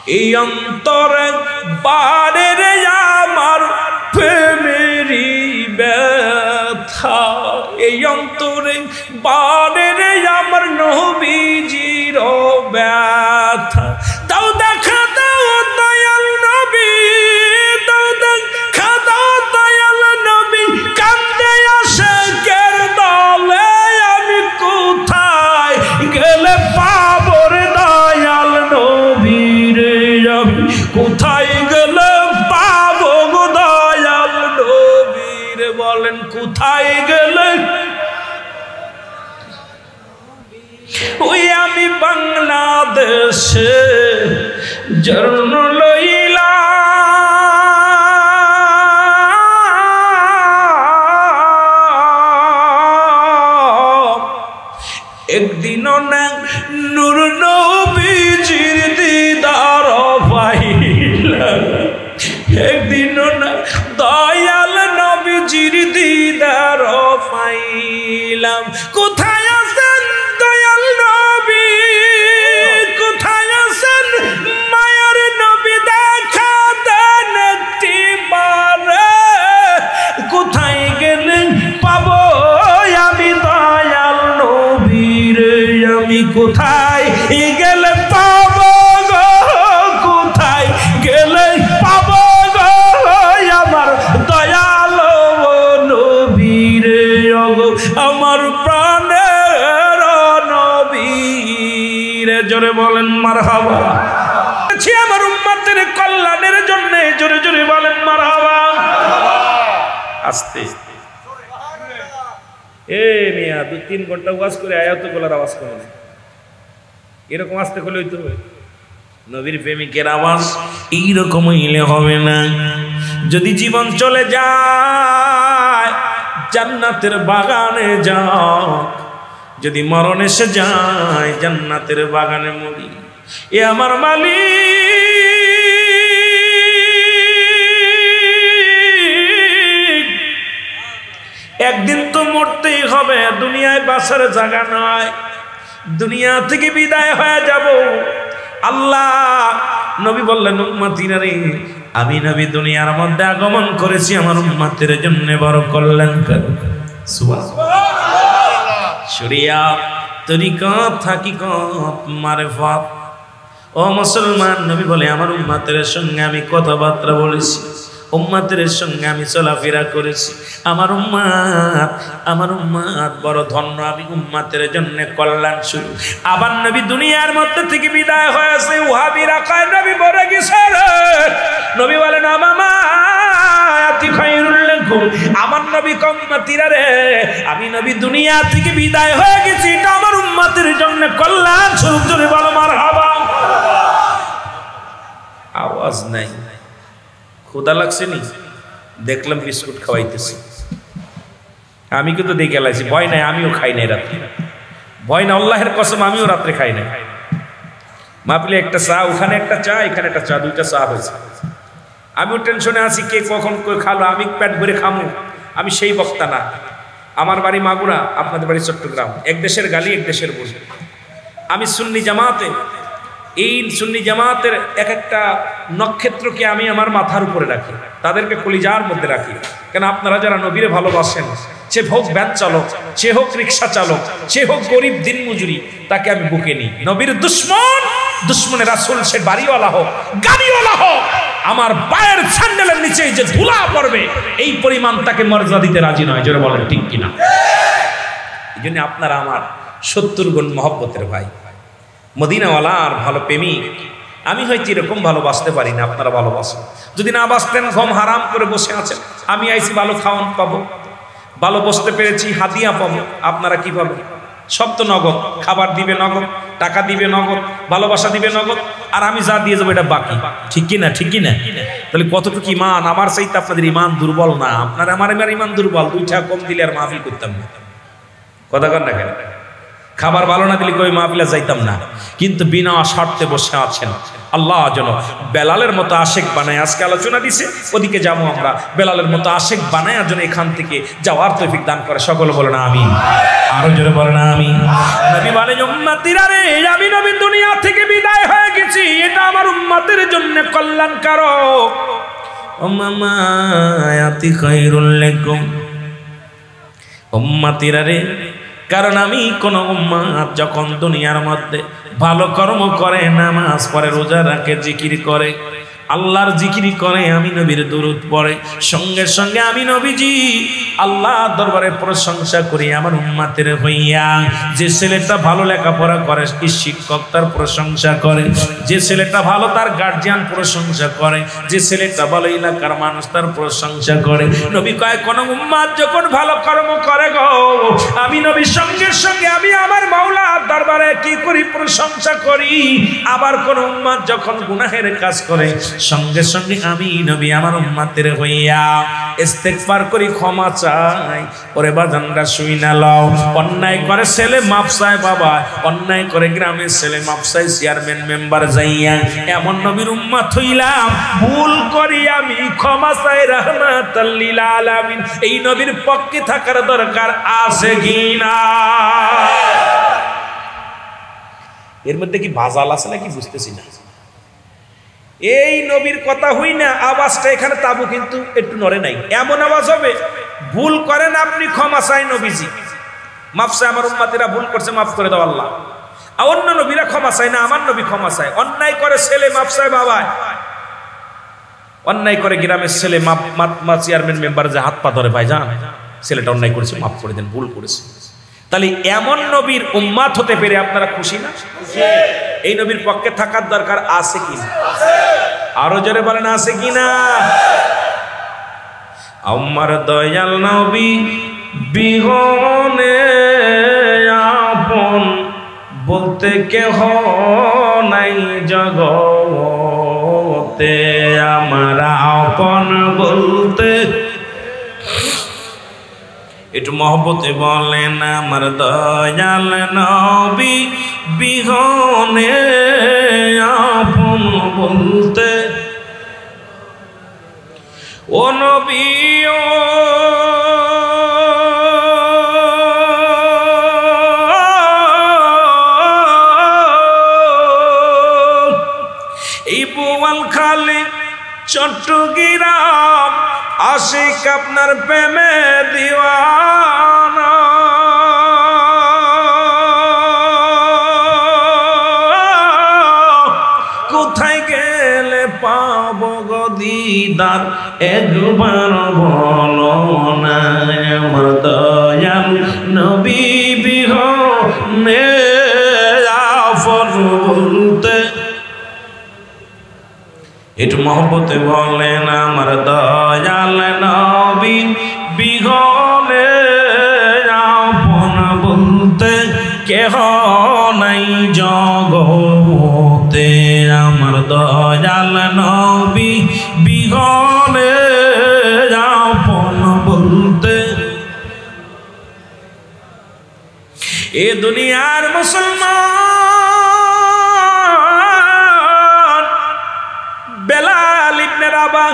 এই অন্তরে বারে রে আমার প্রেমেরই ব্যথা, এই অন্তরে বারে রে আমার নবীজির ব্যথা। দাও দেখা দাও দয়াল নবী, দাও দেখা দাও দয়াল নবী, কান্দে আসে কের দলে আমি কোথায় গেলে পাবো রে দয়াল নবী রে, আমি কোথায় গেলে পাবো গো দয়াল নবী রে, বলেন কোথায় গেলে? ওই আমি বাংলাদেশে জন্ম লইলাম, একদিনও না নূর নবীজির দিদার পাইলাম, একদিনও না দয়াল নবীজির দিদার পাইলাম। কোথায় আছেন দয়াল নবী, কোথায় আছেন মায়ার নবী, দেখা দেন একটিবারে, কোথায় গেলেন পাবো আমি দয়াল নবী রে, আমি কোথায় গেলে পাবো গো, কোথায় গেলে পাবো গো আমার দয়াল নবী রে, আমার প্রাণের নবী রে, জোরে বলেন মারহাবা। আমার উম্মতের কল্যাণের জন্য জোরে জোরে বলেন মারহাবা। আস্তে এ মিয়া 2-3 ঘন্টা ওয়াজ করে আয়াত গলার আওয়াজ করে না, এরকম আস্তে করলে হইতো? নবীর প্রেমিকের আওয়াজ এইরকম হইলে হবে না। যদি জীবন চলে যায় জান্নাতের বাগানে যাও, যদি মরণ এসে যায় জান্নাতের বাগানে মরি। এ আমার মালিক, একদিন তো মরতেই হবে, দুনিয়ায় বাঁচার জায়গা নয়, দুনিয়া থেকে বিদায় হয়ে যাব। আল্লাহ নবী বললেন উম্মতিরা রে, আমি নবী দুনিয়ার মধ্যে আগমন করেছি আমার উম্মতের জন্য বড় কল্যাণ করব। সুবহানাল্লাহ। শরিয়াত তরিকত হাকিকত মারিফত। ও মুসলমান, নবী বলে আমার উম্মতের সঙ্গে আমি কথাবার্তা বলেছি, উম্মতের সঙ্গে আমি চলাফেরা করেছি, আমার উম্মত বড় ধন্য, আমি উম্মতের জন্য কল্যাণ শুরু। আবার নবী দুনিয়ার মধ্যে থেকে বিদায় হয়েছে, ওয়াহাবীরা কয় নবী মরে গেছে রে। নবী বলেন আমার নবী উম্মতিরা রে, আমি নবী দুনিয়া থেকে বিদায় হয়ে গেছি, এটা আমার উম্মতের জন্য কল্যাণ শুরু। জোরে বলো মারহাবা। আওয়াজ নাই, ক্ষুধা লাগছে নি, দেখলাম বিস্কুট খাওয়াইতেছি, আমি কিন্তু দেখে লাইছি, ভয় নাই, আমিও খাই নাই রাত্রে, ভয় না, আল্লাহের কসম আমিও রাত্রে খাই নাই। মাপলে একটা চা, ওখানে একটা চা, এখানে একটা চা, 2টা চা হয়েছে। আমিও টেনশনে আছি কে কখন খালো, আমি পেট ভরে খামু, আমি সেই বক্তা না। আমার বাড়ি মাগুরা, আপনাদের বাড়ি চট্টগ্রাম, এক দেশের গালি এক দেশের বোঝে। আমি সুন্নি জামাতে, এই সুন্নি জামাতের এক একটা নক্ষত্রকে আমি আমার মাথার উপরে রাখি, তাদেরকে কলিজার মধ্যে রাখি। কেন আপনারা যারা নবীরে ভালোবাসেন, সে হোক ভ্যান চালক, সে হোক রিক্সা চালক, সে হোক গরিব দিন মজুরি, তাকে আমি বুকে নিই। নবীর দুশ্মনের রাসূল সে বাড়িওয়ালা হোক গাড়িওয়ালা হোক, আমার পায়ের স্যান্ডেলের নিচে যে ধুলা পড়বে এই পরিমাণ তাকে মর্যাদা দিতে রাজি নয়। জোরে বলেন ঠিক কিনা? এই জন্য আপনারা আমার 70 গুণ মহব্বতের ভাই, মদিনাওয়ালার ভালো প্রেমিক। আমি হয়তো এরকম ভালোবাসতে পারি না, আপনারা ভালোবাসেন। যদি না বাসতেন, ঘুম হারাম করে বসে আছেন, আমি আইছি ভালো খাওয়ান পাবো, ভালো বসতে পেরেছি, হাদিয়া পাবো। আপনারা কি পাবেন? সব তো নগদ, খাবার দিবে নগদ, টাকা দিবে নগদ, ভালোবাসা দিবে নগদ, আর আমি যা দিয়ে যাবো এটা বাকি। ঠিক কিনা? ঠিক কিনা? তাহলে কতটুকু ইমান আমার চাইতে আপনাদের ইমান দুর্বল না? আমার ইমান দুর্বল, 2 টাকা কম দিলে আর মাহফিল করতাম না। কথা কর না কেন? খাবার ভালো না দিলে কই মাহফিলে যাইতাম না, কিন্তু বিনা শর্তে বসে আছেন। আল্লাহ যেন বেলালের মতো আশেক বানায়, আজকে আলোচনা দিছে ওদিকে যাবো আমরা, বেলালের মতো আশেক বানায় যেন এখান থেকে যাওয়ার তৌফিক দান করে। সকল বলে না আমিন, আরো জোরে বলে না আমিন। নবী বলেন উম্মতিরা রে, আমি নবী দুনিয়া থেকে বিদায় হয়ে গেছি, এটা আমার উম্মতের জন্য কল্যাণকারক। উম্মামা আয়াতি খায়রুল লাকুম, উম্মতিরা রে, কারণ আমি কোন উম্মত যখন দুনিয়ার মধ্যে ভালো কর্ম করে, নামাজ পড়ে, রোজা রাখে, জিকির করে, আল্লাহর জিকির করে, আমি নবীর দুরূদ পড়ে, সঙ্গে সঙ্গে আমি নবীজি আল্লাহর দরবারে প্রশংসা করি আমার উম্মতের হইয়া। যে ছেলেটা ভালো লেখাপড়া করে কি শিক্ষক তার প্রশংসা করে, যে ছেলেটা ভালো তার গার্জিয়ান প্রশংসা করে, যে ছেলেটা ভালো এলাকার মানুষ তার প্রশংসা করে। নবী কয় কোন উম্মত যখন ভালো কর্ম করে গো, আমি নবী সঙ্গে সঙ্গে আমি আমার মাওলার দরবারে কি করি, প্রশংসা করি। আবার কোন উম্মত যখন গুনাহের কাজ করে, সঙ্গে সঙ্গে আমি নবী আমার উম্মতের হইয়া ইস্তেগফার করি, ক্ষমা চাই। ওরে বাজানরা শুই না লও, অন্যায় করে ছেলে মাপ চায় বাবা, অন্যায় করে গ্রামের ছেলে মাপ চায় চেয়ারম্যান মেম্বার যাইয়া। এমন নবীর উম্মত হইলাম, ভুল করি আমি ক্ষমা চাই রাহমাতাল লিল আলামিন। এই নবীর পক্ষে থাকার দরকার আছে কিনা? এর মধ্যে কি ভাজাল আছে নাকি বুঝতেছি না। এই নবীর কথা হই না, আওয়াজটা এখানে তাবু কিন্তু একটু নড়ে নাই, এমন আওয়াজ হবে। ভুল করেন আপনি, ক্ষমা চাই নবীজি, মাফ চাই আমার উম্মতিরা ভুল করছে, মাফ করে দাও আল্লাহ। আর অন্য নবীরা ক্ষমা চায় না, আমার নবী ক্ষমা চায়। অন্যায় করে ছেলে মাফ চায় বাবা, অন্যায় করে গ্রামের ছেলে মাপ চেয়ারম্যান মেম্বার যে হাত পা ধরে, ভাই যান ছেলেটা অন্যায় করেছে, মাফ করে দেন, ভুল করেছে। তাহলে এমন নবীর উম্মত হতে পেরে আপনারা খুশি না? এই নবীর পক্ষে থাকার দরকার আছে কি না? আরো জোরে বলেন আছে কি না? আমার দয়াল নবী বিহনে আপন বলতে কেহ নাই জগতে, আমার আপন বলতে একটু মহব্বতে বলেন আমার দয়াল নবী বিহনে আপন বলতে। ও নবী ও এই বোয়ালখালী চট্টগ্রাম আশিক আপনার প্রেমে দিওয়ানা, কোথায় গেলে পাবো গো দিদার একবার বলো না, আমার দয়াল নবী বিহনে আপন বলতে। একটু মহব্বতে বলেন আমার দয়াল নবী বিহনে আপন বলতে কেহ নাই জগতে, আমার দয়াল নবী বিহনে আপন বলতে। এ দুনিয়ার মুসলমান বেলাল ইবনে রাবাহ,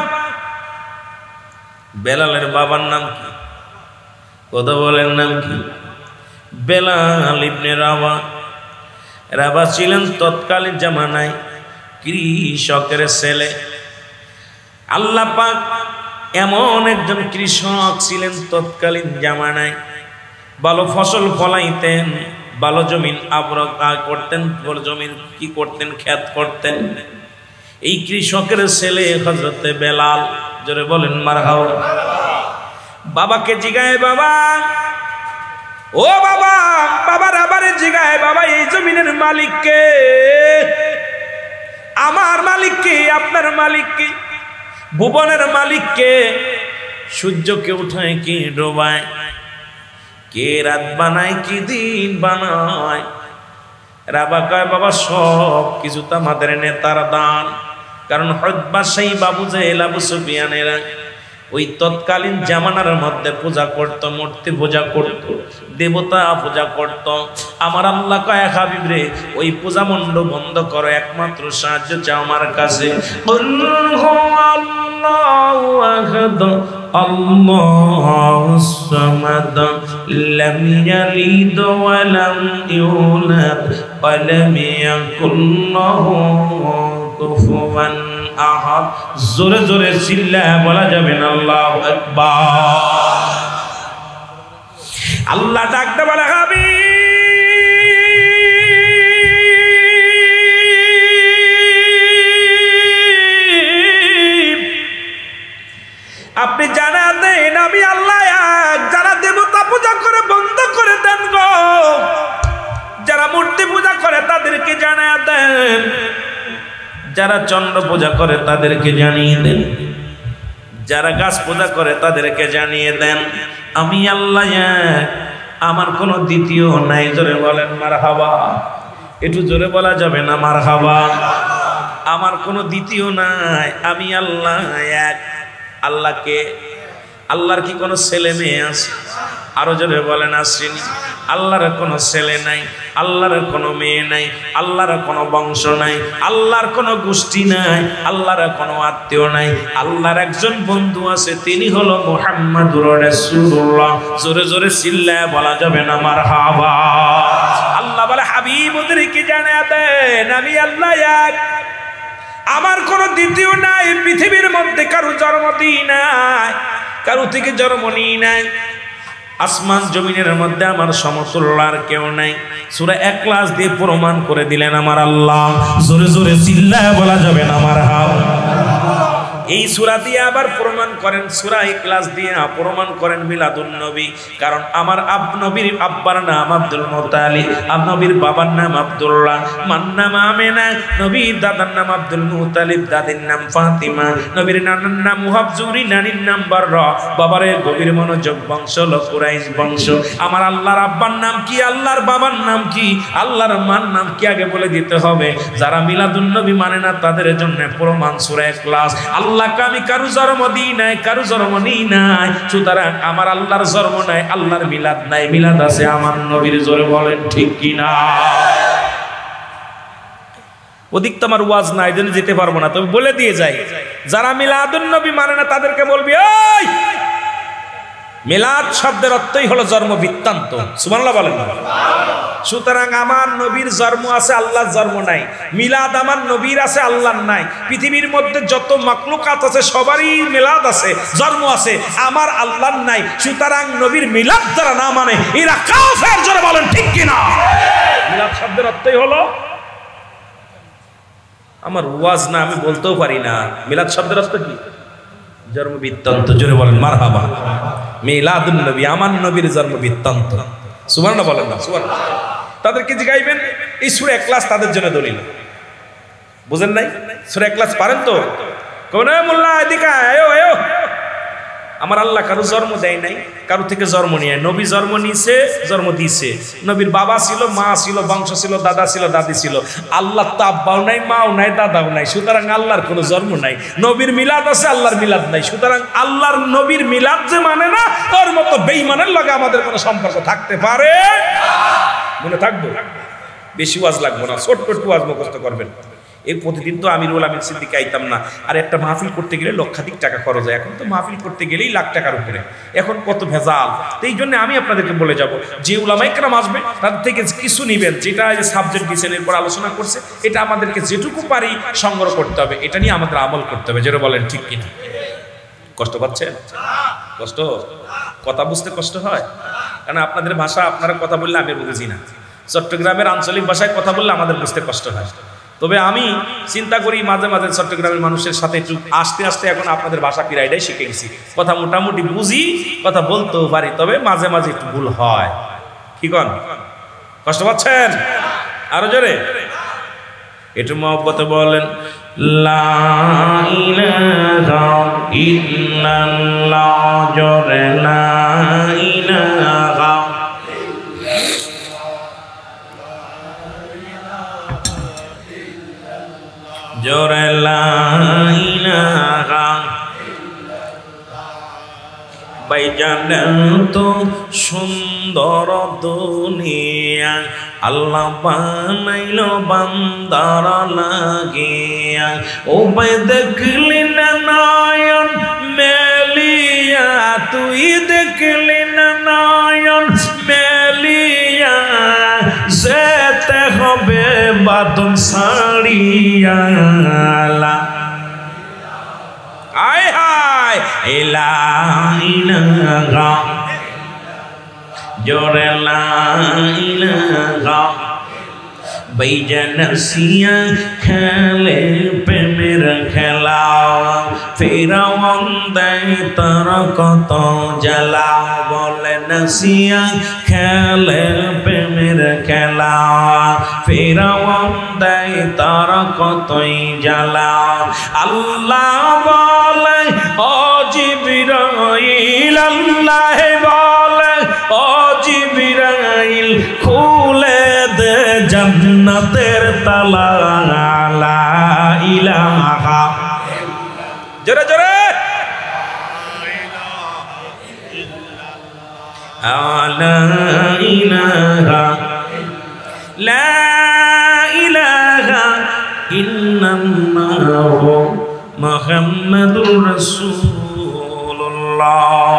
বেলালের বাবার নাম কি? কথা বলেন নাম কি? বেলাল ইবনে রাবাহ। রাবাহ ছিলেন তৎকালীন জামানায় কৃষকের ছেলে। আল্লাহ পাক এমন একজন কৃষক ছিলেন তৎকালীন জামানায়, ভালো ফসল ফলাইতেন, ভালো জমিন আবরকা করতেন, জমিন কি করতেন, ক্ষেত করতেন। এই কৃষকের ছেলে হযরতে বেলাল, জোরে বলেন মারহাবা। বাবাকে জিগায় বাবা, ও বাবা, বাবার আবারে জিগায় বাবা, এই জমিনের মালিক কে? আমার মালিক কে? আপনার মালিক কে? ভুবনের মালিক কে? সূর্যকে উঠায় কি ডোবায়? কে রাত বানায় কি দিন বানায়? রাবা কয় বাবা সব কিছু তো আমাদের নেতার দান। কারণ হযরত বাদশাহী বাবু জেহেল আবু সুফিয়ানেরা ওই তৎকালীন জামানার মধ্যে পূজা করত, মূর্তি পূজা করত, দেবতা পূজা করত। আমার আল্লাহ কয় হাবিব রে, ওই পূজা মণ্ডপ বন্ধ করো, একমাত্র সাহায্য চাও আমার কাছে। আল্লাহু আহাদ আল্লাহুস সামাদ লাম ইয়ালিদ ওয়া লাম ইউলাদ ওয়া লাম ইয়াকুল লাহু কুফুয়ান আহাদ। জোরে জোরে চিল্লায়া বলা যাবে না আল্লাহু আকবার। আল্লাহ ডাকতে বলে হাবিব আপনি জানা দেন আমি আল্লাহ এক। যারা দেবতা পূজা করে বন্ধ করে দেন গো, যারা মূর্তি পূজা করে তাদেরকে জানা দেন, যারা চন্দ্র পূজা করে তাদেরকে জানিয়ে দেন, যারা গাছ পূজা করে তাদেরকে জানিয়ে দেন আমি আল্লাহ এক, আমার কোনো দ্বিতীয় নাই। জোরে বলেন মারহাবা। একটু জোরে বলা যাবে না মারহাবা? আমার কোনো দ্বিতীয় নাই, আমি আল্লাহ এক। আল্লাহকে, আল্লাহর কি কোনো ছেলে মেয়ে আছে? আরো জোরে বলেন আসেনি? আল্লাহর কোনো ছেলে নাই, আল্লাহর কোনো মেয়ে নাই, আল্লাহর কোনো বংশ নাই, আল্লাহর কোনো গোষ্ঠী নাই, আল্লাহর কোনো আত্মীয় নাই। আল্লাহর একজন বন্ধু আছে, তিনি হলো মুহাম্মাদুর রাসূলুল্লাহ। জোরে জোরে চিল্লায়া বলা যাবে না মারহাবা? আল্লাহ বলে হাবিব ওদেরকে জানিয়ে দেন আমি আল্লাহ এক, আমার কোনো দ্বিতীয় নাই। পৃথিবীর মধ্যে কারো জন্ম দিই নাই, কারো থেকে জন্ম নিই নাই। আসমান জমিনের মধ্যে আমার সমতুল্য আর কেউ নাই। সূরা ইখলাস দিয়ে প্রমাণ করে দিলেন আমার আল্লাহ। জোরে জোরে চিল্লায়া বলা যাবে না মারহাবা? এই সূরা দিয়ে আবার প্রমাণ করেন, সূরা ইখলাস দিয়ে প্রমাণ করেন মিলাদুন নবী। কারণ আমার নবীর আব্বার নাম আব্দুল মুত্তালিব, নবীর বাবার নাম আব্দুল্লাহ, মার নাম আমেনা, নবীর দাদার নাম আব্দুল মুত্তালিব, দাদির নাম ফাতিমা, নবীর নানার নাম মুহাবজুরি, নানির নাম বাররা। বাবারে গভীর মনোযোগ, বংশ হলো কুরাইশ বংশ। আমার আল্লাহর আব্বার নাম কি, আল্লাহর বাবার নাম কি, আল্লাহর মার নাম কি আগে বলে দিতে হবে। যারা মিলাদুন নবী মানে না তাদের জন্য প্রমাণ সূরা ইখলাস। আল্লাহকে আমি কারো জন্ম দিই নাই, কারো জন্ম নিই নাই, সুতরাং আমার আল্লাহর জন্ম নাই, আল্লাহর মিলাদ নাই, মিলাদ আছে আমার নবীর। জোরে বলেন ঠিক কিনা? ওদিক তো আমার ওয়াজ নাই, জন্য যেতে পারবো না, তবে বলে দিয়ে যাই, যারা মিলাদুন নবী মানে না তাদেরকে বলবি ওই মিলাদ শব্দের অর্থই হলো জন্ম বৃত্তান্ত। সুবহানাল্লাহ বলেন না? সুতরাং আমার নবীর জন্ম আছে, আল্লাহর জন্ম নাই। মিলাদ আমার নবীর আছে, আল্লাহর নাই। পৃথিবীর মধ্যে যত মাখলুকাত আছে সবারই মিলাদ আছে, জন্ম আছে, আমার আল্লাহর নাই। সুতরাং নবীর মিলাদ যারা না মানে এরা কাফের। জোরে বলেন ঠিক কিনা? মিলাদ শব্দের অর্থই হলো, আমার ওয়াজ না, আমি বলতেও পারি না, মিলাদ শব্দের অর্থ কি? জন্ম বৃত্তান্ত। জোরে বলেন মারহাবা। মিলাদুন নবী, আমার নবীর জন্ম বৃত্তান্ত। সুবহানাল্লাহ বলেন না? সুবহানাল্লাহ। তাদেরকে জিগাইবেন, এই সূরা ইখলাস তাদের জন্য দলিল। বুঝেন নাই? সূরা ইখলাস পারেন তো? কোন মোল্লা এদিকে আয়ো আয়ো। আমার আল্লাহ কারো জন্ম দেয় নাই, কারো থেকে জন্ম নিয়ে। নবী জন্ম নিছে, জন্ম দিছে। নবীর বাবা ছিল, মা ছিল, বংশ ছিল, দাদা ছিল, দাদি ছিল। আল্লাহ তো আব্বাও নাই, মাও নাই, দাদাও নাই। সুতরাং আল্লাহর কোনো জন্ম নাই। নবীর মিলাদ আছে, আল্লাহর মিলাদ নাই। সুতরাং আল্লাহর নবীর মিলাদ যে মানে না, ওর মতো বেঈমানের লগে আমাদের কোনো সম্পর্ক থাকতে পারে? মনে থাকবো? বেশি ওয়াজ লাগবো না, ছোট্ট ছোট্ট ওয়াজ মুখস্থ করবেন। এই প্রতিদিন তো আমিরুল আমিন সিদ্দিক আইতাম না, আর একটা মাহফিল করতে গেলে লক্ষাধিক টাকা খরচ হয়। এখন তো মাহফিল করতে গেলেই লাখ টাকার উপরে, এখন কত ভেজাল। তো এই জন্য আমি আপনাদেরকে বলে যাব, যে উলামায়ে কেরাম আসবে তাদের থেকে কিছু নিবেন, যেটা সাবজেক্ট দিয়েছেন এরপর আলোচনা করছে, এটা আমাদেরকে যেটুকু পারি সংগ্রহ করতে হবে, এটা নিয়ে আমাদের আমল করতে হবে। যেটা বলেন ঠিক কিনা? কষ্ট পাচ্ছেন? কষ্ট? কথা বুঝতে কষ্ট হয়? কারণ আপনাদের ভাষা, আপনারা কথা বললে আমি বুঝি না। চট্টগ্রামের আঞ্চলিক ভাষায় কথা বললে আমাদের বুঝতে কষ্ট হয়। তবে আমি চিন্তা করি মাঝে মাঝে চট্টগ্রামের মানুষের সাথে একটু আস্তে আস্তে এখন আপনাদের ভাষা পিরাইটাই শিখে গেছি। কথা মোটামুটি বুঝি, কথা বলতেও পারি, তবে মাঝে মাঝে একটু ভুল হয়। কি কন? কষ্ট পাচ্ছেন? আরো জোরে একটু মহব্বতে বলেন, লা ইলাহা ইল্লাল্লাহ। জোরে লা ইলাহা। জোরে লা ইলাহা ভাইজান তো সুন্দর দুনিয়া আল্লাহ বানাইল বান্দার লাগিয়া ও ভাই দেখলি না নয়ন মেলিয়া তুই দেখলি না নয়ন মেলিয়া যেতে হবে বাদন ছাড়িয়া আয় হায় ইলাহা জোরে লা ইলাহা ভাইজান সিয়া খেলে প্রেমের খেলা ফেরাউন দেয় তার কত জ্বালা বলে নসিয়া খেলে প্রেমের খেলা ফেরাউন দেয় তার কতই জ্বালা আল্লাহ বলে ও জিবরাইল আল্লাহ বলে ও জিবরাইল খুলে দে জান্নাতের তালা লা ইলাহা জোরে জোরে লা ইলাহা লা ইলাহা ইল্লাল্লাহু মুহাম্মাদুর রাসূলুল্লাহ